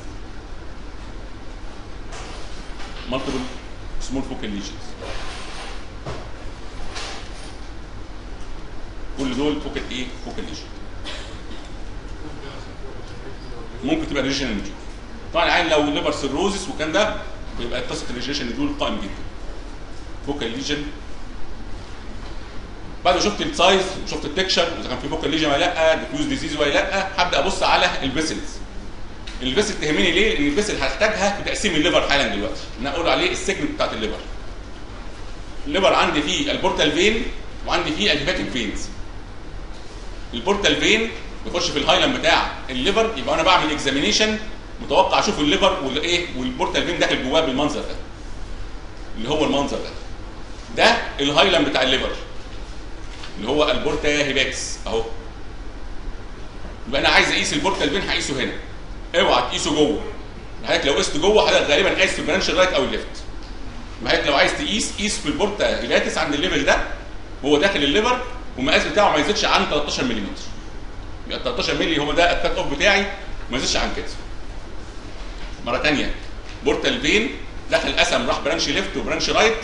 مالتيبل سمول فوكال ليجنز. كل دول فوكال ايه؟ فوكال ليجن. ممكن تبقى ريجنال نوديول. طبعا العين لو ليفر سيروزس وكان ده بيبقى قصه الريجنال نوديول قائم جدا. فوكال ليجن. بعد ما شفت السايز وشفت التكشر واذا كان في فوكال ليجن ولا لا، ديفيوز ديزيز ولا لا، هبدا ابص على الفيسلز. الفيسل تهمني ليه؟ لان الفيسل هحتاجها في تقسيم الليفر حالا دلوقتي. انا اقول عليه السيجمنت بتاعت الليفر. الليفر عندي فيه البورتال فين وعندي فيه الهيباتيك فينز. البورتال فين بيخش في الهايلاند بتاع الليفر، يبقى انا بعمل اكزامينيشن متوقع اشوف الليفر والايه والبورتال فين داخل جواه بالمنظر ده اللي هو المنظر ده الهايلاند بتاع الليفر اللي هو البورتا هيباتس اهو. يبقى انا عايز اقيس البورتال فين هقيسه هنا، اوعى تقيسه جوه. حضرتك لو قست جوه حضرتك غالبا قايس في البرانش الرايت او الليفت. حضرتك لو عايز تقيس قيس في البورتا هيباتس عند الليفل ده هو داخل الليفر، والمقاس بتاعه ما يزيدش عن 13 ملم. يبقى 13 مللي هو ده الكات اوف بتاعي، ما يزيدش عن كده. مره ثانيه بورتال فين دخل قسم راح برانش ليفت وبرانش رايت،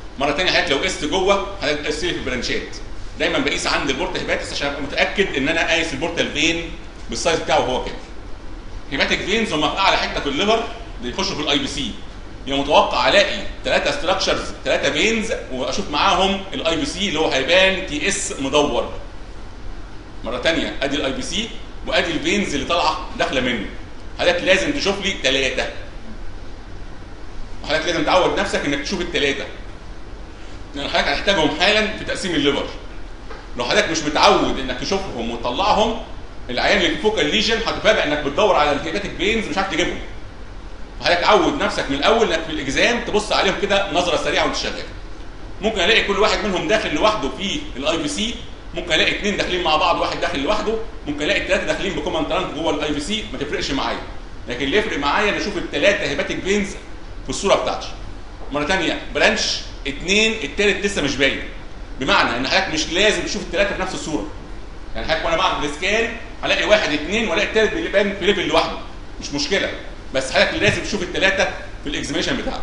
مره ثانيه حضرتك لو قست جوه حضرتك قست لي في البرانشات. دايما بقيس عند البورتا هيباتس عشان ابقى متاكد ان انا قايس البورتال فين بالسايز بتاعه هو كام. هيباتيك فينز هم في اعلى حته في الليفر بيخشوا في الاي بي سي. يبقى متوقع الاقي 3 ستراكشرز 3 فينز واشوف معاهم الاي بي سي اللي هو هيبان تي اس مدور. مره ثانيه ادي الاي بي سي وادي الفينز اللي طالعه داخله منه. حضرتك لازم تشوف لي 3. وحضرتك لازم تعود نفسك انك تشوف ال3 لان حضرتك هتحتاجهم حالا في تقسيم الليفر. لو حضرتك مش متعود انك تشوفهم وتطلعهم العيان اللي في فوكال ليجن هتفاجئ انك بتدور على الهيباتيك فينز مش عارف تجيبهم. حضرتك عود نفسك من الاول انك في الاكزام تبص عليهم كده نظره سريعه وانت شغال. ممكن الاقي كل واحد منهم داخل لوحده في الاي بي سي، ممكن الاقي 2 داخلين مع بعض واحد داخل لوحده، ممكن الاقي 3 داخلين بكومن ترانك جوه الاي بي سي، ما تفرقش معايا. لكن اللي يفرق معايا ان اشوف ال3 هيباتيك فينز في الصوره بتاعتي. مره ثانيه برانش 2 الثالث لسه مش باين. بمعنى ان حضرتك مش لازم تشوف ال3 في نفس الصوره. يعني حضرتك وانا بعمل السكان هلاقي 1 2 والاقي الثالث بيبان في ليفل لوحده، مش مشكله، بس حضرتك لازم تشوف ال3 في الاكزاميشن بتاعك.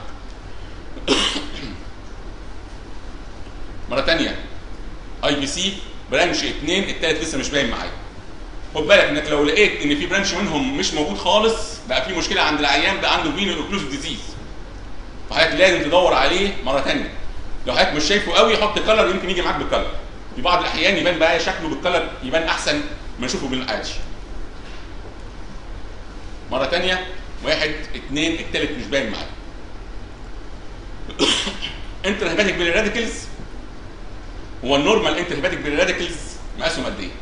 مره ثانيه اي بي سي برانش 2 الثالث لسه مش باين معايا. خد بالك انك لو لقيت ان في برانش منهم مش موجود خالص بقى في مشكله عند العيان، بقى عنده فينال اوكلوسيف ديزيز. فحضرتك لازم تدور عليه مره ثانيه. لو حضرتك مش شايفه قوي حط كلر يمكن يجي معاك بالكلر. في بعض الاحيان يبان بقى شكله بالكلر يبان احسن ما نشوفه بالعادي. مره ثانيه 1 2 الثالث مش باين معايا. انتر هيباتيك بيلي راديكلز هو النورمال انتر هيباتيك بيلي راديكلز مقاسهم قد ايه؟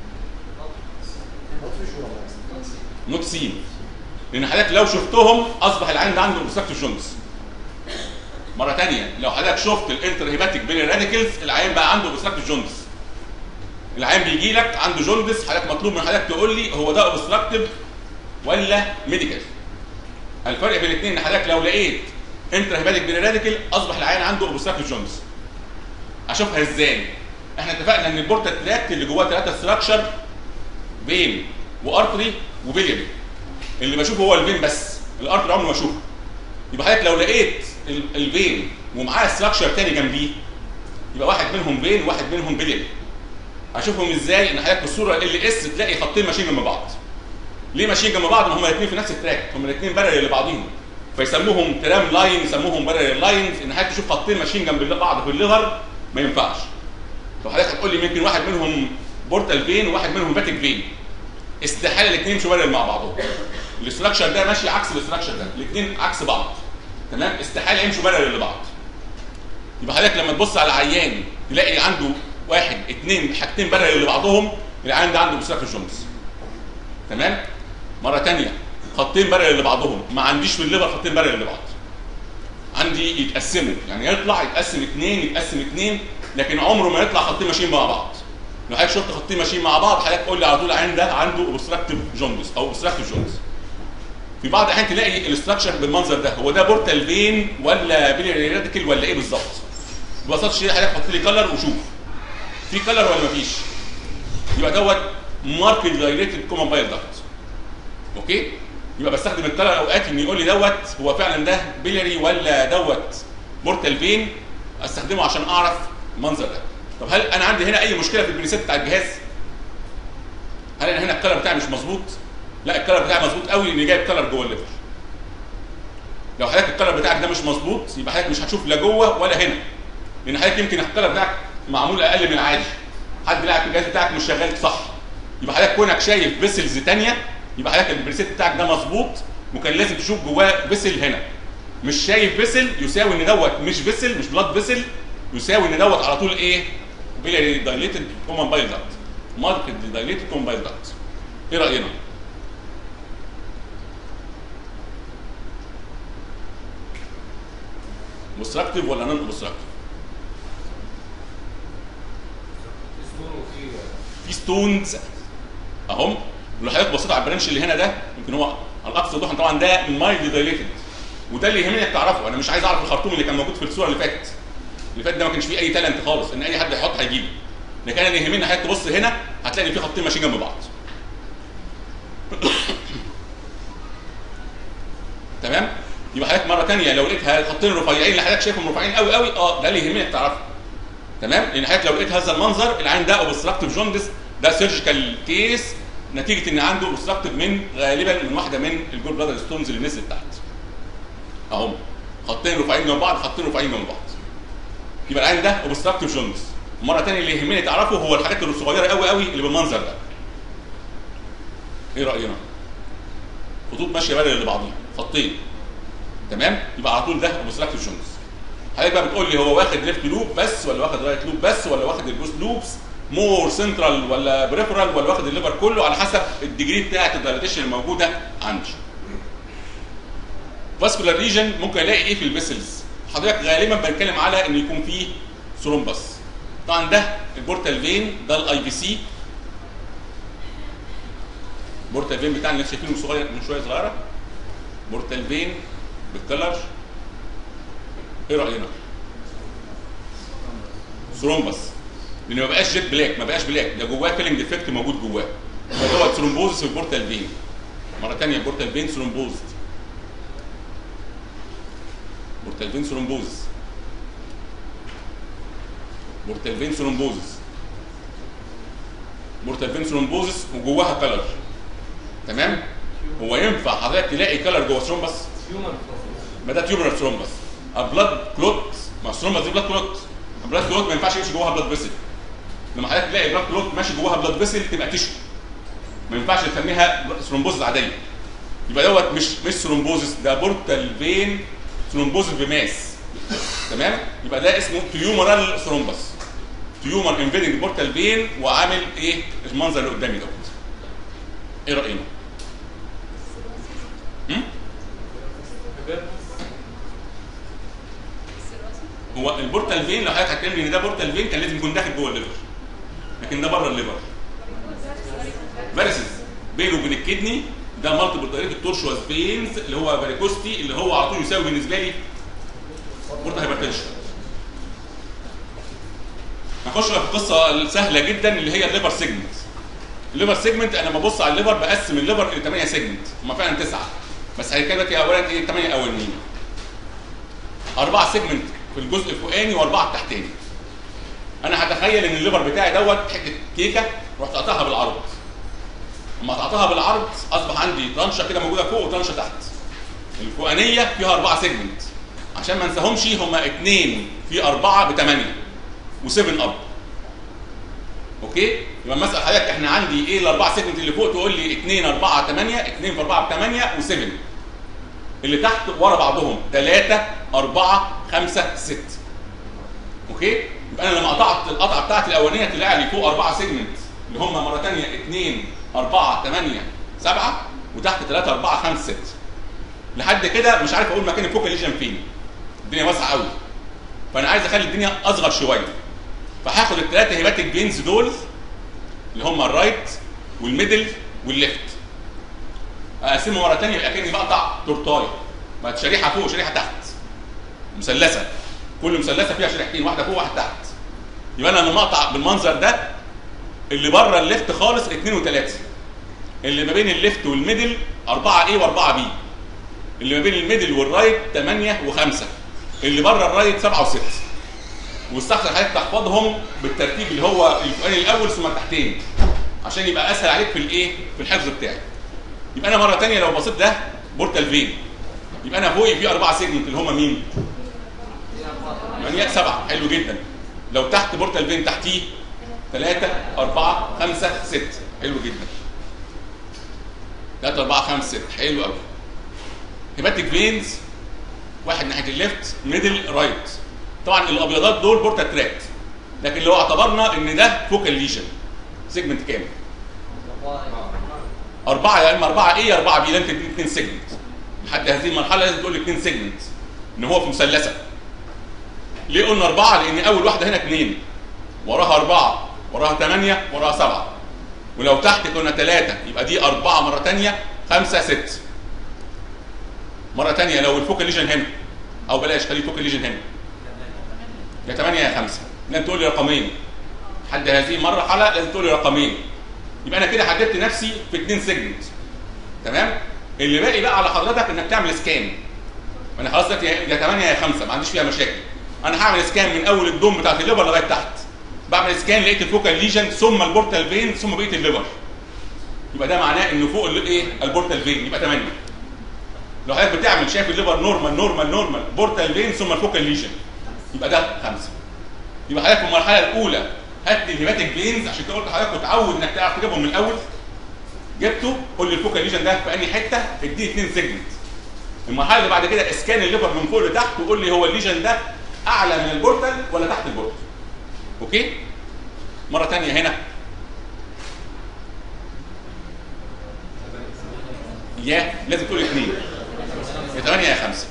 نوت سين. لان حضرتك لو شفتهم اصبح العين ده عنده اوبستراكتيف جوندس. مره ثانيه لو حضرتك شفت الانتر هيباتيك بيلي راديكلز العين بقى عنده اوبستراكتيف جوندس. العين بيجي لك عنده جوندس، حضرتك مطلوب من حضرتك تقول لي هو ده اوبستراكتيف ولا ميديكال. الفرق بين الاثنين ان حضرتك لو لقيت انتر هيباتيك بيلي راديكل اصبح العين عنده اوبستراكتيف جوندس. اشوفها ازاي؟ احنا اتفقنا ان البورتا تراكت اللي جواه 3 ستراكشر فين وارتري وبيليري. اللي بشوفه هو الفين بس، الارتري عمري ما اشوفه. يبقى حضرتك لو لقيت الفين ومعاه ستراكشر ثاني جنبيه يبقى واحد منهم فين وواحد منهم بيليري. اشوفهم ازاي؟ ان حضرتك في الصوره ال اس تلاقي خطين ماشيين جنب بعض. ليه ماشيين جنب بعض؟ هم الاثنين في نفس التراك، هم الاثنين بارل لبعضهم. فيسموهم ترام لاين، يسموهم بارل لاينز. ان حضرتك تشوف خطين ماشيين جنب بعض في الليفر ما ينفعش. لو حضرتك هتقول لي يمكن واحد منهم بورتال فين وواحد منهم باتيك فين، استحاله الاثنين يمشوا بارل مع بعضهم. الاستراكشر ده ماشي عكس الاستراكشر ده، الاثنين عكس بعض. تمام؟ استحاله يمشوا بارل لبعض. يبقى حضرتك لما تبص على عيان تلاقي عنده 1 2 حاجتين بارل لبعضهم، العيان ده عنده اوبستراكتيف جوندس. تمام؟ مره ثانيه خطين بارل لبعضهم، ما عنديش في الليفر خطين بارل لبعض. عندي يتقسموا، يعني يطلع يتقسم 2 يتقسم 2، لكن عمره ما يطلع خطين ماشيين مع بعض. لو حضرتك شفت خطين ماشيين مع بعض حضرتك قول لي على طول العين ده عنده اوبستراكتيف جوندس او اوبستراكتيف جوندس. في بعض الاحيان تلاقي الاستراكشر بالمنظر ده، هو ده بورتال فين ولا بيلياري راديكل ولا ايه بالظبط؟ ببساطه شديده حضرتك حط لي كلر وشوف. في كلر ولا مفيش؟ يبقى دوت ماركت دايليتد كومن بايل داكت. اوكي؟ يبقى بستخدم الكلر اوقات ان يقول لي دوت هو فعلا ده بيلياري ولا دوت بورتال فين، استخدمه عشان اعرف المنظر ده. طب هل انا عندي هنا اي مشكله في البريسيت بتاع الجهاز؟ هل انا هنا الكلر بتاعي مش مظبوط؟ لا الكلر بتاعي مظبوط قوي لاني جايب كلر جوه الليفر. لو حضرتك الكلر بتاعك ده مش مظبوط يبقى حضرتك مش هتشوف لا جوه ولا هنا. لان حضرتك يمكن الكلر بتاعك معمول اقل من العادي. حد لاعب الجهاز بتاعك مش شغال صح. يبقى حضرتك كونك شايف فيسلز ثانيه يبقى حضرتك البريسيت بتاعك ده مظبوط، وكان لازم تشوف جواه فيسل هنا. مش شايف فيسل يساوي ان دوت مش فيسل، مش بلاد فيسل، يساوي ان دوت على طول ايه؟ بيلياري دايليتد كومن بايل داكت. ماركت دايليتد كومن بايل داكت. ايه راينا؟ اوبستراكتيف ولا نون اوبستراكتيف؟ في ستونز اهم. ولو حضرتك بصيت على البرانش اللي هنا ده يمكن هو على الاقصى وضوحا طبعا ده مايلد دايليتد، وده اللي يهمني انك تعرفه. انا مش عايز اعرف الخرطوم اللي كان موجود في الصوره اللي فاتت. اللي فات ده ما كانش فيه اي تالنت خالص ان اي حد يحط هيجيبه. لكن انا اللي يهمني حضرتك تبص هنا هتلاقي ان في خطين ماشيين جنب بعض. تمام؟ يبقى حضرتك مره ثانيه لو لقيت خطين رفيعين اللي حضرتك شايفهم رفيعين قوي قوي، ده اللي يهمك تعرفه. تمام؟ لان حضرتك لو لقيت هذا المنظر العين ده اوبستراكتيف جوندس، ده سيرجيكال كيس نتيجه ان عنده اوبستراكتيف من غالبا من واحده من الجول بلادر ستونز اللي نزلت تحت. اهم خطين رفيعين جنب بعض، خطين رفيعين جنب بعض. يبقى العين ده اوبستراكتيف جوندس. مره ثانيه اللي يهمني تعرفه هو الحاجات الصغيره قوي قوي اللي بالمنظر ده. ايه راينا؟ خطوط ماشيه بارل لبعضيها، خطين. تمام؟ يبقى على طول ده اوبستراكتيف جوندس. حضرتك بقى بتقول لي هو واخد ليفت لوب بس ولا واخد رايت لوب بس ولا واخد البوست لوبس مور سنترال ولا بريفرال ولا واخد الليفر كله، على حسب الديجري بتاعت الدايليتيشن الموجوده عندي. فاسكولار ريجن ممكن الاقي ايه في الفيسلز؟ حضرتك غالبا بنتكلم على ان يكون فيه ثرومبس. طبعا ده البورتال فين، ده الاي في سي. بورتال فين بتاعنا اللي شايفينه صغير من شويه صغيره. بورتال فين بالكلر. ايه راينا؟ ثرومبس. لان ما بقاش جيت بلاك، ما بقاش بلاك، ده جواه فيلنج ديفكت موجود جواه. فهو ثرومبوزس في البورتال فين. مره ثانيه البورتال فين ثرومبوزد. بورتال فين ثرومبوزس. بورتال فين ثرومبوزس. بورتال فين ثرومبوزس وجواها كلر. تمام؟ هو ينفع حضرتك تلاقي كلر جوه ثرومبس؟ ما ده تيوبرال ثرومبس. بلاد كلوت، ما الثرومبس دي بلاد كلوت. البلاد كلوت ما ينفعش يمشي جواها بلاد فيسل. لما حضرتك تلاقي بلاد كلوت ماشي جواها بلاد فيسل تبقى تيشو. ما ينفعش تسميها ثرومبوزس عاديه. يبقى دوت مش ثرومبوزس، ده بورتال فين ثرومبوزس بماس. تمام؟ يبقى ده اسمه تيومرال ثرومبس. تيومر انفيدنج بورتال فين وعامل ايه؟ المنظر اللي قدامي دوت. ايه راينا؟ هو البورتال فين لو حضرتك هتكلمني ان ده بورتال فين كان لازم يكون داخل جوه الليفر. لكن ده بره الليفر. فاريسز بينه وبين الكدني ده مالتيبل دايركت تورشوس فينز اللي هو فاريكوستي اللي هو على طول يساوي بالنسبه لي بورتال هايبرتنشن. هنخش في قصه سهله جدا اللي هي الليفر سيجمنت. الليفر سيجمنت انا لما ببص على الليفر بقسم الليفر الى 8 سيجمنت، هم فعلا 9 بس هيتكلم دلوقتي اولا ايه 8 اولانيين. 4 سيجمنت في الجزء الفوقاني و4 التحتاني. انا هتخيل ان الليفر بتاعي دوت حته كيكه رحت قطعها بالعرض. لما قطعتها بالعرض اصبح عندي طنشه كده موجوده فوق وطنشه تحت. الفوقانيه فيها 4 سيجمنت عشان ما انساهمش، هم 2 في 4 ب8 و7 اب. اوكي؟ يبقى مثلا حضرتك احنا عندي ايه الاربع سيجمنت اللي فوق تقول لي 2 4 8 2 في 4 ب 8 و7. اللي تحت ورا بعضهم 3 4 5 6. اوكي؟ يبقى انا لما قطعت القطعه بتاعتي الاولانيه طلع لي فوق 4 سيجمنت اللي هم مره ثانيه 2 4 8 7 وتحت 3 4 5 6. لحد كده مش عارف اقول مكان الفوكال ليجن فين. الدنيا واسعه قوي. فانا عايز اخلي الدنيا اصغر شويه. فهاخد الثلاثه هيباتيك فينز دول اللي هم الرايت والميدل والليفت. اقسمهم مره ثانيه يبقى كاني بقطع تورتايه. بقت شريحه فوق وشريحه تحت. مثلثه. كل مثلثه فيها شريحتين، واحده فوق وواحده تحت. يبقى انا لما اقطع بالمنظر ده اللي بره الليفت خالص 2 و3. اللي ما بين الليفت والميدل 4 A و4 B. اللي ما بين الميدل والرايت 8 و5. اللي بره الرايت 7 و6. واستحسن حضرتك تحفظهم بالترتيب اللي هو الفوقاني الاول ثم التحتاني عشان يبقى اسهل عليك في الايه؟ في الحفظ بتاعك. يبقى انا مره ثانيه لو بصيت ده بورتال فين. يبقى انا فوقي في 4 سيجمنت اللي هم مين؟ 8 7 حلو جدا. لو تحت بورتال فين تحتيه 3 4 5 6 حلو جدا. 3 4 5 6 حلو قوي. هيباتيك فينز واحد ناحيه الليفت ميدل رايت. طبعا الابيضات دول بورتال تراكت. لكن لو اعتبرنا ان ده فوكال ليجن سيجمنت كام؟ 4 يا اما 4 ايه يا 4 بي. لازم تديني 2 سيجمنت. لحد هذه المرحله لازم تقول لي 2 سيجمنت ان هو في مثلثه. ليه قلنا 4؟ لان اول واحده هنا 2 وراها 4 وراها 8 وراها 7. ولو تحت كنا 3 يبقى دي 4 مره ثانيه 5 6. مره ثانيه لو الفوكال ليجن هنا او بلاش خلي الفوكال ليجن هنا يا 8 يا 5. لازم تقول لي رقمين. لحد هذه المرحله لازم تقول لي رقمين. يبقى انا كده حددت نفسي في 2 سيجمنت. تمام؟ اللي باقي بقى على حضرتك انك تعمل سكان. انا خلاص دلوقتي يا 8 يا 5 ما عنديش فيها مشاكل. انا هعمل سكان من اول الدوم بتاعت الليفر لغايه تحت. بعمل سكان لقيت الفوكال ليجن ثم البورتال فين ثم بقيه الليفر. يبقى ده معناه انه فوق الايه؟ البورتال فين، يبقى 8. لو حضرتك بتعمل شايف الليفر نورمال نورمال نورمال بورتال فين ثم الفوكال ليجن يبقى ده 5. يبقى حضرتك في المرحله الاولى هات لي الهيباتيك فينز، عشان كده قلت لحضرتك وتعود انك تعرف تجيبهم من الاول. جبته قول لي الفوكال ليجن ده في انهي حته، اديني 2 سيجمنت. المرحله اللي بعد كده اسكان الليفر من فوق لتحت وقول لي هو الليجن ده اعلى من البورتال ولا تحت البورتال. اوكي؟ مره ثانيه هنا يا لازم تقول 2 يا 8 يا 5.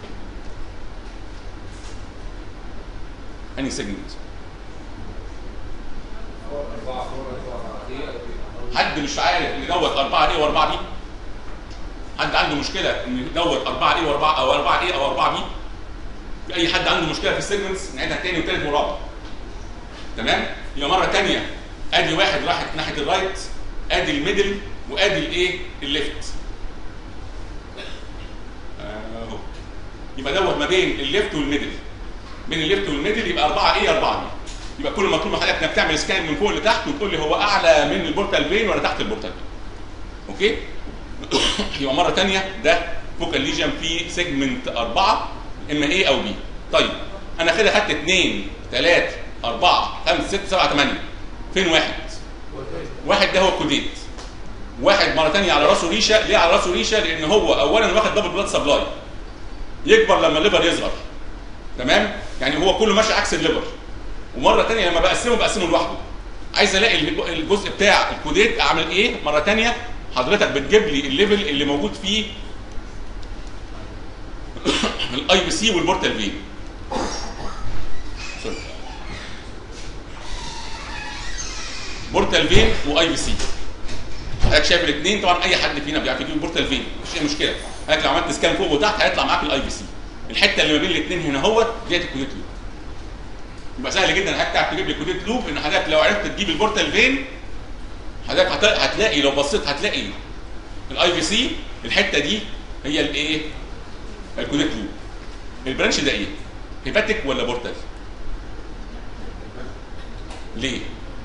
انهي سيجمنت؟ حد مش عارف ان دوت 4 ايه و4 بي؟ حد عنده مشكله ان دوت 4 ايه و4 او 4 ايه او 4 بي؟ اي حد عنده مشكله في السيجمنتس نعيدها تاني وثالث ورابع. تمام؟ يبقى مره ثانيه ادي واحد راح ناحيه الرايت، ادي الميدل وادي الايه؟ الليفت. اهو. يبقى دوت ما بين الليفت والميدل. بين الليفت والميدل يبقى 4 ايه 4 بي. يبقى كل ما طول حضرتك انك تعمل سكان من فوق لتحت وتقول لي هو اعلى من البورتال فين ولا تحت البورتال فين. اوكي؟ يبقى مره ثانيه ده فوكال ليجن في سيجمنت 4 اما ايه او بي. طيب انا كده خدت 2 3 4 5 6 7 8. فين واحد؟ واحد ده هو الكوديت. واحد مره ثانيه على راسه ريشه. ليه على راسه ريشه؟ لان هو اولا واخد دبل بلاد سبلاي يكبر لما الليفر يصغر. تمام؟ يعني هو كله ماشي عكس الليفر. ومره ثانيه لما بقسمه لوحده. عايز الاقي الجزء بتاع الكوديت اعمل ايه؟ مره ثانيه حضرتك بتجيب لي الليفل اللي موجود فيه الاي بي سي والبورتال فين. بورتال فين واي بي سي. حضرتك شايف الاثنين طبعا اي حد فينا بيعرف يجيب البورتال فين مش اي مشكله. حضرتك لو عملت سكان فوق وتحت هيطلع معاك الاي بي سي. الحته اللي ما بين الاثنين هنا اهوت ديت الكوديت لوب. يبقى سهل جدا حضرتك تعرف تجيب لي الكوديت لوب. ان حضرتك لو عرفت تجيب البورتال فين حضرتك هتلاقي لو بصيت هتلاقي الاي بي سي الحته دي هي الايه؟ الكوديت لوب. البرانش ده ايه؟ هيباتيك ولا بورتال؟ ليه؟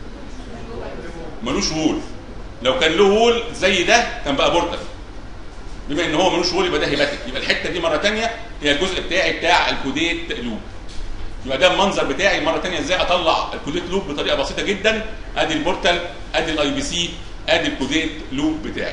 ملوش وول. لو كان له وول زي ده كان بقى بورتال. بما ان هو ملوش وول يبقى ده هيباتيك. يبقى الحته دي مره ثانيه هي الجزء بتاعي بتاع الكوديت لوب. يبقى ده المنظر بتاعي مره ثانيه ازاي اطلع الكوديت لوب بطريقه بسيطه جدا. ادي البورتال، ادي الاي بي سي، ادي الكوديت لوب بتاعي.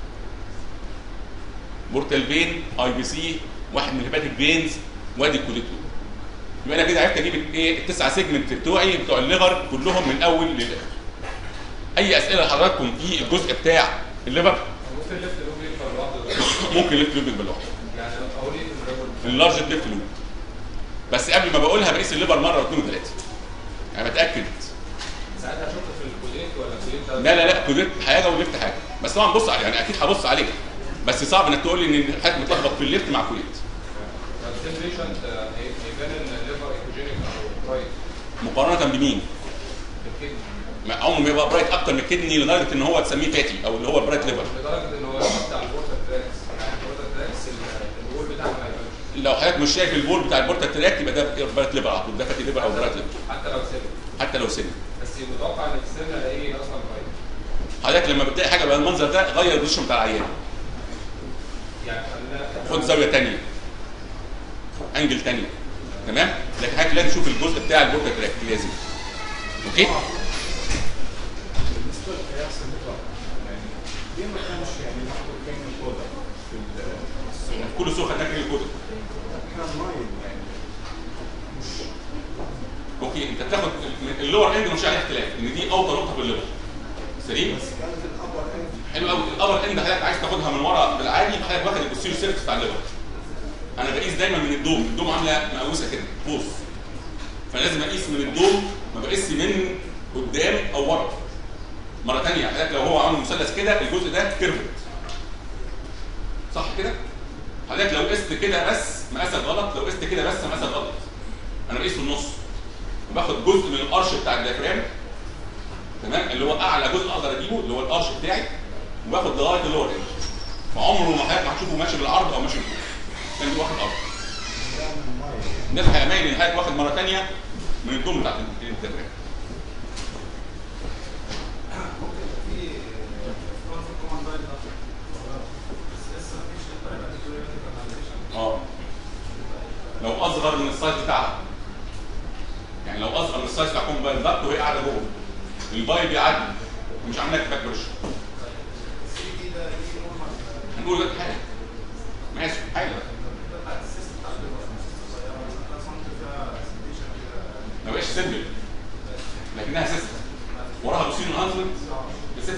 بورتال فين، اي بي سي، واحد من الهيباتيك فينز، وادي الكوديت لوب. يبقى انا كده عرفت اجيب ايه؟ ال9 سيجمنت بتوعي بتوع الليفر كلهم من اول للاخر. اي اسئله لحضراتكم في الجزء بتاع الليفر؟ ممكن ليفت لوب يكبر لوحده. ممكن ليفت لوب يكبر لوحده. يعني اقول ايه في اللارج ليفت لوب. بس قبل ما بقولها بقيس الليفر مره واثنين وثلاثه. يعني بتاكد. ساعتها اشوف في الكوديت ولا الكوديت؟ لا لا لا كوديت حاجه وليفت حاجه. بس طبعا بص يعني اكيد هبص عليك. بس صعب انك تقول لي ان حضرتك متلخبط في الليفت مع الكوديت. التمبريشنت هيبان ان الليفر ايكوجينيك او برايت. مقارنه بمين؟ الكدني. عمره ما يبقى برايت اكتر من الكدني لدرجه ان هو تسميه فاتي او اللي هو البرايت ليفر. لدرجه ان هو بتاع البورتا تراكس. يعني البورتا تراكس الوول بتاعه ما يبانش. لو حضرتك مش شايف البول بتاع البورتا تراك يبقى ده برايت ليفر على طول. ده فاتي ليفر او برايت ليفر. حتى لو سيل. حتى لو سن. بس متوقع ان في السن الاقيه اصلا برايت. حضرتك لما بتلاقي حاجه بالمنظر ده غير البوزيشن بتاع العيان. يعني خلينا خد زاويه ثانيه. انجل ثانيه. تمام؟ لكن حضرتك لازم تشوف الجزء بتاع البورتا تراك لازم. اوكي؟ بالنسبه لقياس النقاط يعني ليه ما كانش يعني ناخد كام الكودا في كل سوق خدناك ايه الكود؟ كان مايل يعني مش اوكي انت بتاخد اللور اند مش عليه اختلاف ان دي اوطى نقطه في الليفر. سليم؟ بس كانت الابر اند حلو قوي. الابر اند حضرتك عايز تاخدها من ورا بالعادي فحضرتك واخد البوستيريور سيرفيس بتاع الليفر. انا بقيس دايما من الدوم عامله مقوسه كده بوز. فلازم اقيس من الدوم ما بقيسش من قدام او ورا. مره ثانيه حضرتك لو هو عامل مثلث كده الجزء ده كيرفت. صح كده؟ حضرتك لو قست كده بس مقاسك غلط، لو قست كده بس مقاسك غلط. انا بقيس في النص. وباخد جزء من القرش بتاع الديافرام. تمام؟ اللي هو اعلى جزء اقدر اجيبه اللي هو القرش بتاعي. وباخد لغايه اللور اند. فعمره ما حضرتك هتشوفه ماشي بالعرض او ماشي بالطول. كان واخد ارض. الناس هيميل ان حضرتك واخد مره ثانيه من الدوم بتاعت الانترنت. لو اصغر من السايز بتاعها، يعني لو اصغر من السايز بتاع الكومبايل داكت وهي قاعده جوه البايب بيعدي ومش عامل لك باك بريشر، هنقول لك حاجه ماشي حاجه ما بقاش سيمبل لكنها سيستم وراها بوسين انهانسمنت بسيستم،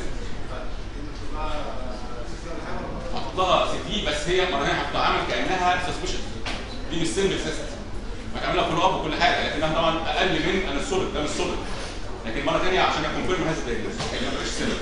حط لها سي تي بس هي مره ثانيه هتتعامل كانها سسبشن، دي مش سيمبل سيستم، هتعملها فولو اب وكل حاجه لكنها طبعا اقل من انا السوليد، ده مش سوليد، لكن مره ثانيه عشان اكونفيرم هذا الدايجنوز هي ما بقاش سيمبل.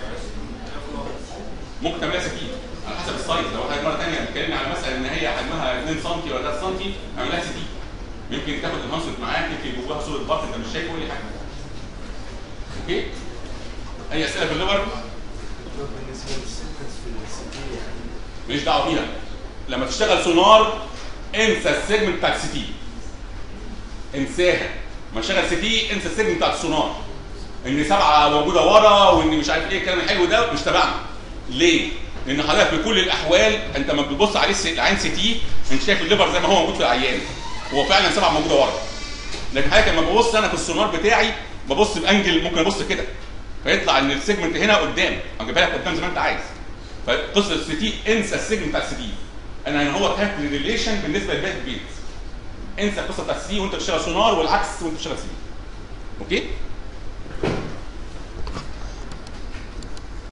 ممكن تعملها سي تي على حسب السايز، لو احنا مره ثانيه اتكلمنا على مثلا ان هي حجمها 2 سم ولا 3 سم اعملها سي تي، يمكن تاخد الهانسنت معاك، يمكن جواها سوليد بارت انت مش شايفه اي حاجه. اوكي؟ اي اسئله في الليفر؟ بالنسبه للسيكونس في السي تي يعني ماليش دعوه بيها. لما تشتغل سونار انسى السيجمنت بتاع السي تي، انساها. لما تشتغل سي تي انسى السيجمنت بتاع السونار، ان 7 موجوده ورا وان مش عارف ايه الكلام الحلو ده مش تبعنا. ليه؟ لان حضرتك في كل الاحوال انت لما بتبص عليه العين سي تي انت شايف الليفر زي ما هو موجود في العيان، هو فعلا 7 موجوده ورا. لكن حضرتك لما ببص انا في السونار بتاعي ببص بانجل ممكن ابص كده فيطلع ان السيجمنت هنا قدام، اجيبها لك قدام زي ما انت عايز. فقصه السي تي انسى السيجمنت بتاع السي تي، انا هو تايب ريليشن بالنسبه لباقي البيت. انسى القصه بتاع السي وانت بتشتغل سونار والعكس وانت بتشتغل سي. اوكي؟